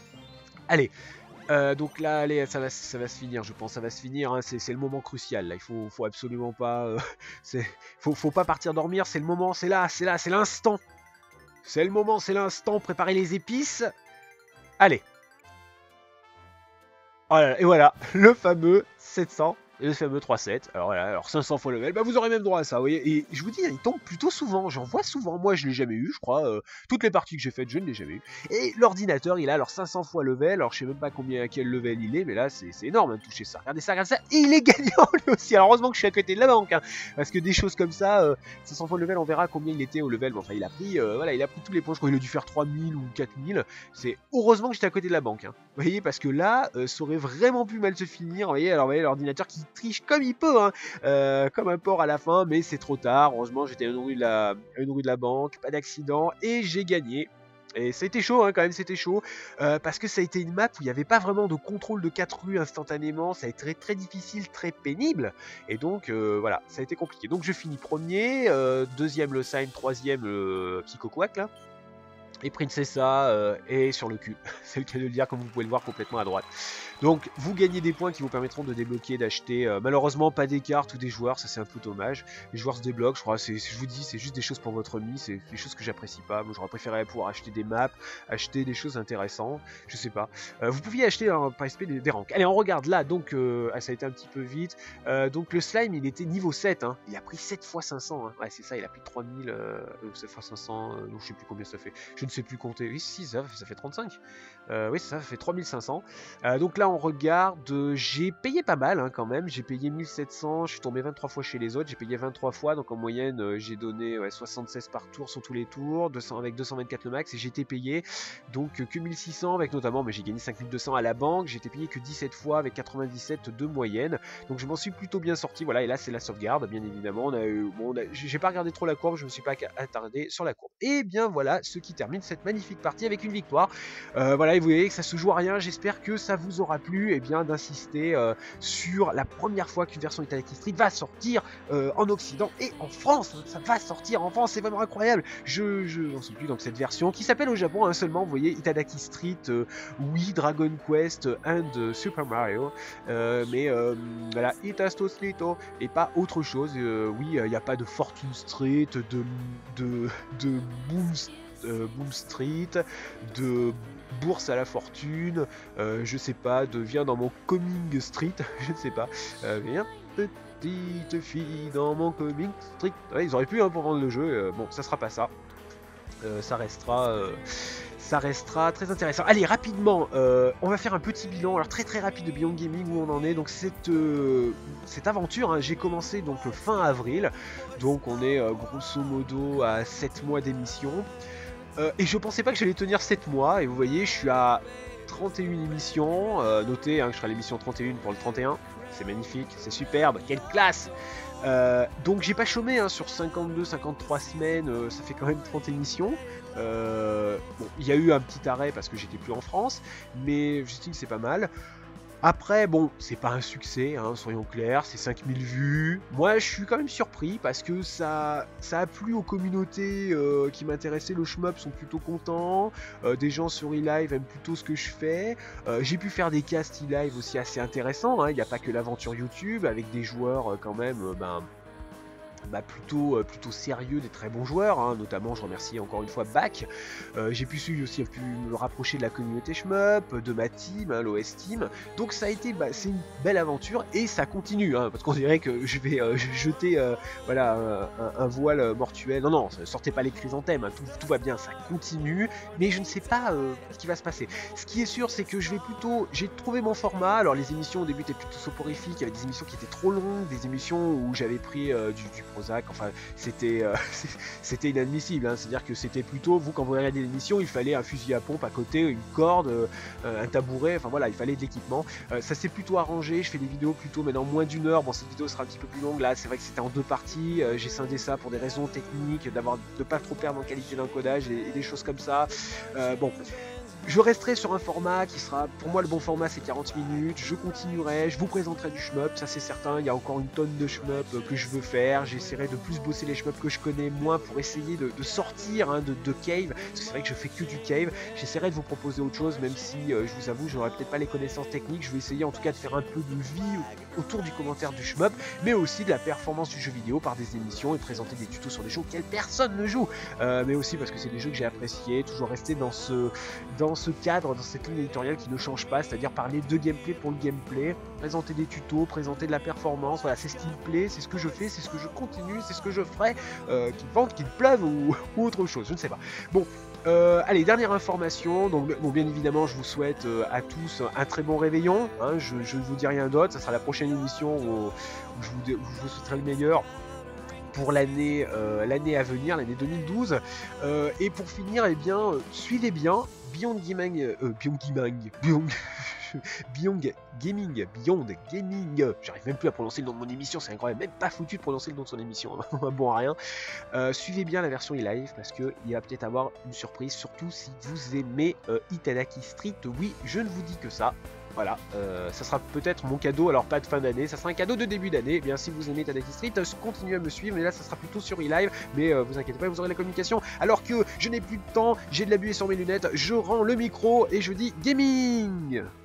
Allez, euh, donc là, allez, ça va, ça va se finir, je pense, ça va se finir, hein, c'est le moment crucial, là, il faut, faut absolument pas, euh, faut, faut pas partir dormir, c'est le moment, c'est là, c'est là, c'est l'instant, c'est le moment, c'est l'instant, préparez les épices, allez. Oh là là, et voilà, le fameux sept cents. le fameux trois sept. Alors voilà, alors cinq cents fois level, bah vous aurez même droit à ça, vous voyez. Et je vous dis, il tombe plutôt souvent, j'en vois souvent. Moi, je l'ai jamais eu, je crois. Euh, toutes les parties que j'ai faites, je ne l'ai jamais eu. Et l'ordinateur, il a alors cinq cents fois level. Alors je sais même pas combien, à quel level il est, mais là, c'est énorme hein, de toucher ça. Regardez ça, regardez ça. Et il est gagnant lui aussi. Alors heureusement que je suis à côté de la banque, hein, parce que des choses comme ça, euh, cinq cents fois level, on verra combien il était au level. Bon, enfin, il a pris, euh, voilà, il a pris tous les points. Je crois qu'il a dû faire trois mille ou quatre mille. C'est heureusement que j'étais à côté de la banque. Hein. Vous voyez, parce que là, euh, ça aurait vraiment pu mal se finir. Vous voyez, alors vous voyez l'ordinateur qui triche comme il peut, hein, euh, comme un porc à la fin, mais c'est trop tard. Heureusement, j'étais à une rue de la, à une rue de la banque, pas d'accident, et j'ai gagné. Et ça a été chaud, hein, quand même, c'était chaud, euh, parce que ça a été une map où il n'y avait pas vraiment de contrôle de quatre rues instantanément, ça a été très, très difficile, très pénible, et donc euh, voilà, ça a été compliqué. Donc je finis premier, euh, deuxième le Sign, troisième le Psychoquack, là, et Princessa euh, est sur le cul, c'est le cas de le dire, comme vous pouvez le voir complètement à droite. Donc vous gagnez des points qui vous permettront de débloquer, d'acheter, euh, malheureusement pas des cartes ou des joueurs, ça c'est un peu dommage. Les joueurs se débloquent, je crois, c'est, je vous dis, c'est juste des choses pour votre vie, c'est des choses que j'apprécie pas. Moi j'aurais préféré pouvoir acheter des maps, acheter des choses intéressantes, je sais pas. Euh, vous pouviez acheter hein, par S P des, des ranks. Allez, on regarde là, donc euh, ah, ça a été un petit peu vite. Euh, donc le slime il était niveau sept, hein. Il a pris sept fois cinq cents, hein. Ouais c'est ça, il a pris trois mille, euh, sept fois cinq cents, euh, non je sais plus combien ça fait, je ne sais plus compter, oui si ça, ça fait trente-cinq. Euh, oui ça, ça fait trois mille cinq cents. Euh, donc là on regarde, j'ai payé pas mal hein, quand même, j'ai payé mille sept cents, je suis tombé vingt-trois fois chez les autres, j'ai payé vingt-trois fois, donc en moyenne euh, j'ai donné ouais, soixante-seize par tour sur tous les tours, deux cents, avec deux cent vingt-quatre le max, et j'ai été payé donc que mille six cents avec notamment, mais j'ai gagné cinq mille deux cents à la banque, j'ai été payé que dix-sept fois avec quatre-vingt-dix-sept de moyenne, donc je m'en suis plutôt bien sorti, voilà, et là c'est la sauvegarde, bien évidemment, on a eu, bon, j'ai pas regardé trop la courbe, je me suis pas attardé sur la courbe, et bien voilà ce qui termine cette magnifique partie avec une victoire. Euh, voilà, et vous voyez que ça se joue à rien, j'espère que ça vous aura plu, et bien d'insister euh, sur la première fois qu'une version Itadaki Street va sortir euh, en Occident et en France, ça va sortir en France, c'est vraiment incroyable. Je, je n'en sais plus donc cette version qui s'appelle au Japon hein, seulement, vous voyez, Itadaki Street, euh, oui, Dragon Quest and euh, Super Mario, euh, mais euh, voilà, Itasto Street et pas autre chose. Euh, oui, il euh, n'y a pas de Fortune Street, de, de, de Boom Euh, Boom Street, de Bourse à la Fortune, euh, je sais pas, de Viens dans mon Coming Street, je ne sais pas, euh, viens petite fille dans mon Coming Street, ouais, ils auraient pu hein, pour vendre le jeu, euh, bon ça sera pas ça, euh, ça restera... Euh... ça restera très intéressant. Allez, rapidement, euh, on va faire un petit bilan, alors très très rapide de Beyond Gaming, où on en est. Donc cette, euh, cette aventure, hein, j'ai commencé donc fin avril, donc on est euh, grosso modo à sept mois d'émission. Euh, et je pensais pas que j'allais tenir sept mois, et vous voyez, je suis à trente et une émissions, euh, notez hein, que je ferai l'émission trente et un pour le trente et un, c'est magnifique, c'est superbe, quelle classe. Euh, donc j'ai pas chômé hein, sur cinquante-deux cinquante-trois semaines, euh, ça fait quand même trente émissions. Euh, bon, il y a eu un petit arrêt parce que j'étais plus en France, mais je sais que c'est pas mal. Après, bon, c'est pas un succès, hein, soyons clairs, c'est cinq mille vues. Moi, je suis quand même surpris parce que ça, ça a plu aux communautés euh, qui m'intéressaient. Le shmup sont plutôt contents. Euh, des gens sur eLive aiment plutôt ce que je fais. Euh, J'ai pu faire des casts eLive aussi assez intéressants. Hein. Il n'y a pas que l'aventure YouTube avec des joueurs euh, quand même, euh, ben. Bah plutôt, euh, plutôt sérieux, des très bons joueurs, hein. Notamment je remercie encore une fois Bac. Euh, j'ai pu suivre aussi, pu me rapprocher de la communauté shmup, de ma team, hein, l'O S Team. Donc ça a été, bah, c'est une belle aventure et ça continue, hein, parce qu'on dirait que je vais euh, jeter euh, voilà, un, un, un voile mortuel. Non, non, sortez pas les chrysanthèmes, hein, tout, tout va bien, ça continue, mais je ne sais pas euh, ce qui va se passer. Ce qui est sûr, c'est que je vais plutôt, j'ai trouvé mon format. Alors les émissions au début étaient plutôt soporifiques, il y avait des émissions qui étaient trop longues, des émissions où j'avais pris euh, du, du Prozac, enfin c'était euh, c'était inadmissible, hein. C'est-à-dire que c'était plutôt, vous quand vous regardez l'émission, il fallait un fusil à pompe à côté, une corde, euh, un tabouret, enfin voilà, il fallait de l'équipement. Euh, ça s'est plutôt arrangé, je fais des vidéos plutôt maintenant moins d'une heure, bon cette vidéo sera un petit peu plus longue, là c'est vrai que c'était en deux parties, euh, j'ai scindé ça pour des raisons techniques, d'avoir de pas trop perdre en qualité d'encodage et, et des choses comme ça. Euh, bon. Je resterai sur un format qui sera, pour moi le bon format c'est quarante minutes, je continuerai, je vous présenterai du shmup, ça c'est certain, il y a encore une tonne de shmup que je veux faire, j'essaierai de plus bosser les shmup que je connais moins pour essayer de, de sortir hein, de, de Cave, parce que c'est vrai que je fais que du Cave, j'essaierai de vous proposer autre chose, même si euh, je vous avoue, je n'aurai peut-être pas les connaissances techniques, je vais essayer en tout cas de faire un peu de vie autour du commentaire du shmup, mais aussi de la performance du jeu vidéo par des émissions et présenter des tutos sur des jeux auxquels personne ne joue, euh, mais aussi parce que c'est des jeux que j'ai appréciés, toujours rester dans ce... dans ce cadre, dans cette ligne éditoriale qui ne change pas, c'est-à-dire parler de gameplay pour le gameplay, présenter des tutos, présenter de la performance, voilà, c'est ce qui me plaît, c'est ce que je fais, c'est ce que je continue, c'est ce que je ferai, euh, qu'il vente, qu'il pleuve ou, ou autre chose, je ne sais pas. Bon, euh, allez, dernière information, donc bon, bien évidemment je vous souhaite euh, à tous un très bon réveillon, hein, je, je ne vous dis rien d'autre, ça sera la prochaine émission où, où, je, vous, où je vous souhaiterai le meilleur pour l'année euh, l'année à venir, l'année deux mille douze. Euh, et pour finir, eh bien, euh, suivez bien Beyond Gaming, euh, Beyond Gaming, Beyond, Beyond Gaming, Beyond Gaming. J'arrive même plus à prononcer le nom de mon émission, c'est incroyable, même pas foutu de prononcer le nom de son émission, bon à rien. Euh, suivez bien la version e-live parce que il va peut-être avoir une surprise, surtout si vous aimez euh, Itadaki Street. Oui, je ne vous dis que ça. Voilà, euh, ça sera peut-être mon cadeau, alors pas de fin d'année, ça sera un cadeau de début d'année. Eh bien, si vous aimez Itadaki Street, euh, continuez à me suivre, mais là, ça sera plutôt sur e-live. Mais euh, vous inquiétez pas, vous aurez la communication. Alors que je n'ai plus de temps, j'ai de la buée sur mes lunettes, je rends le micro et je dis gaming.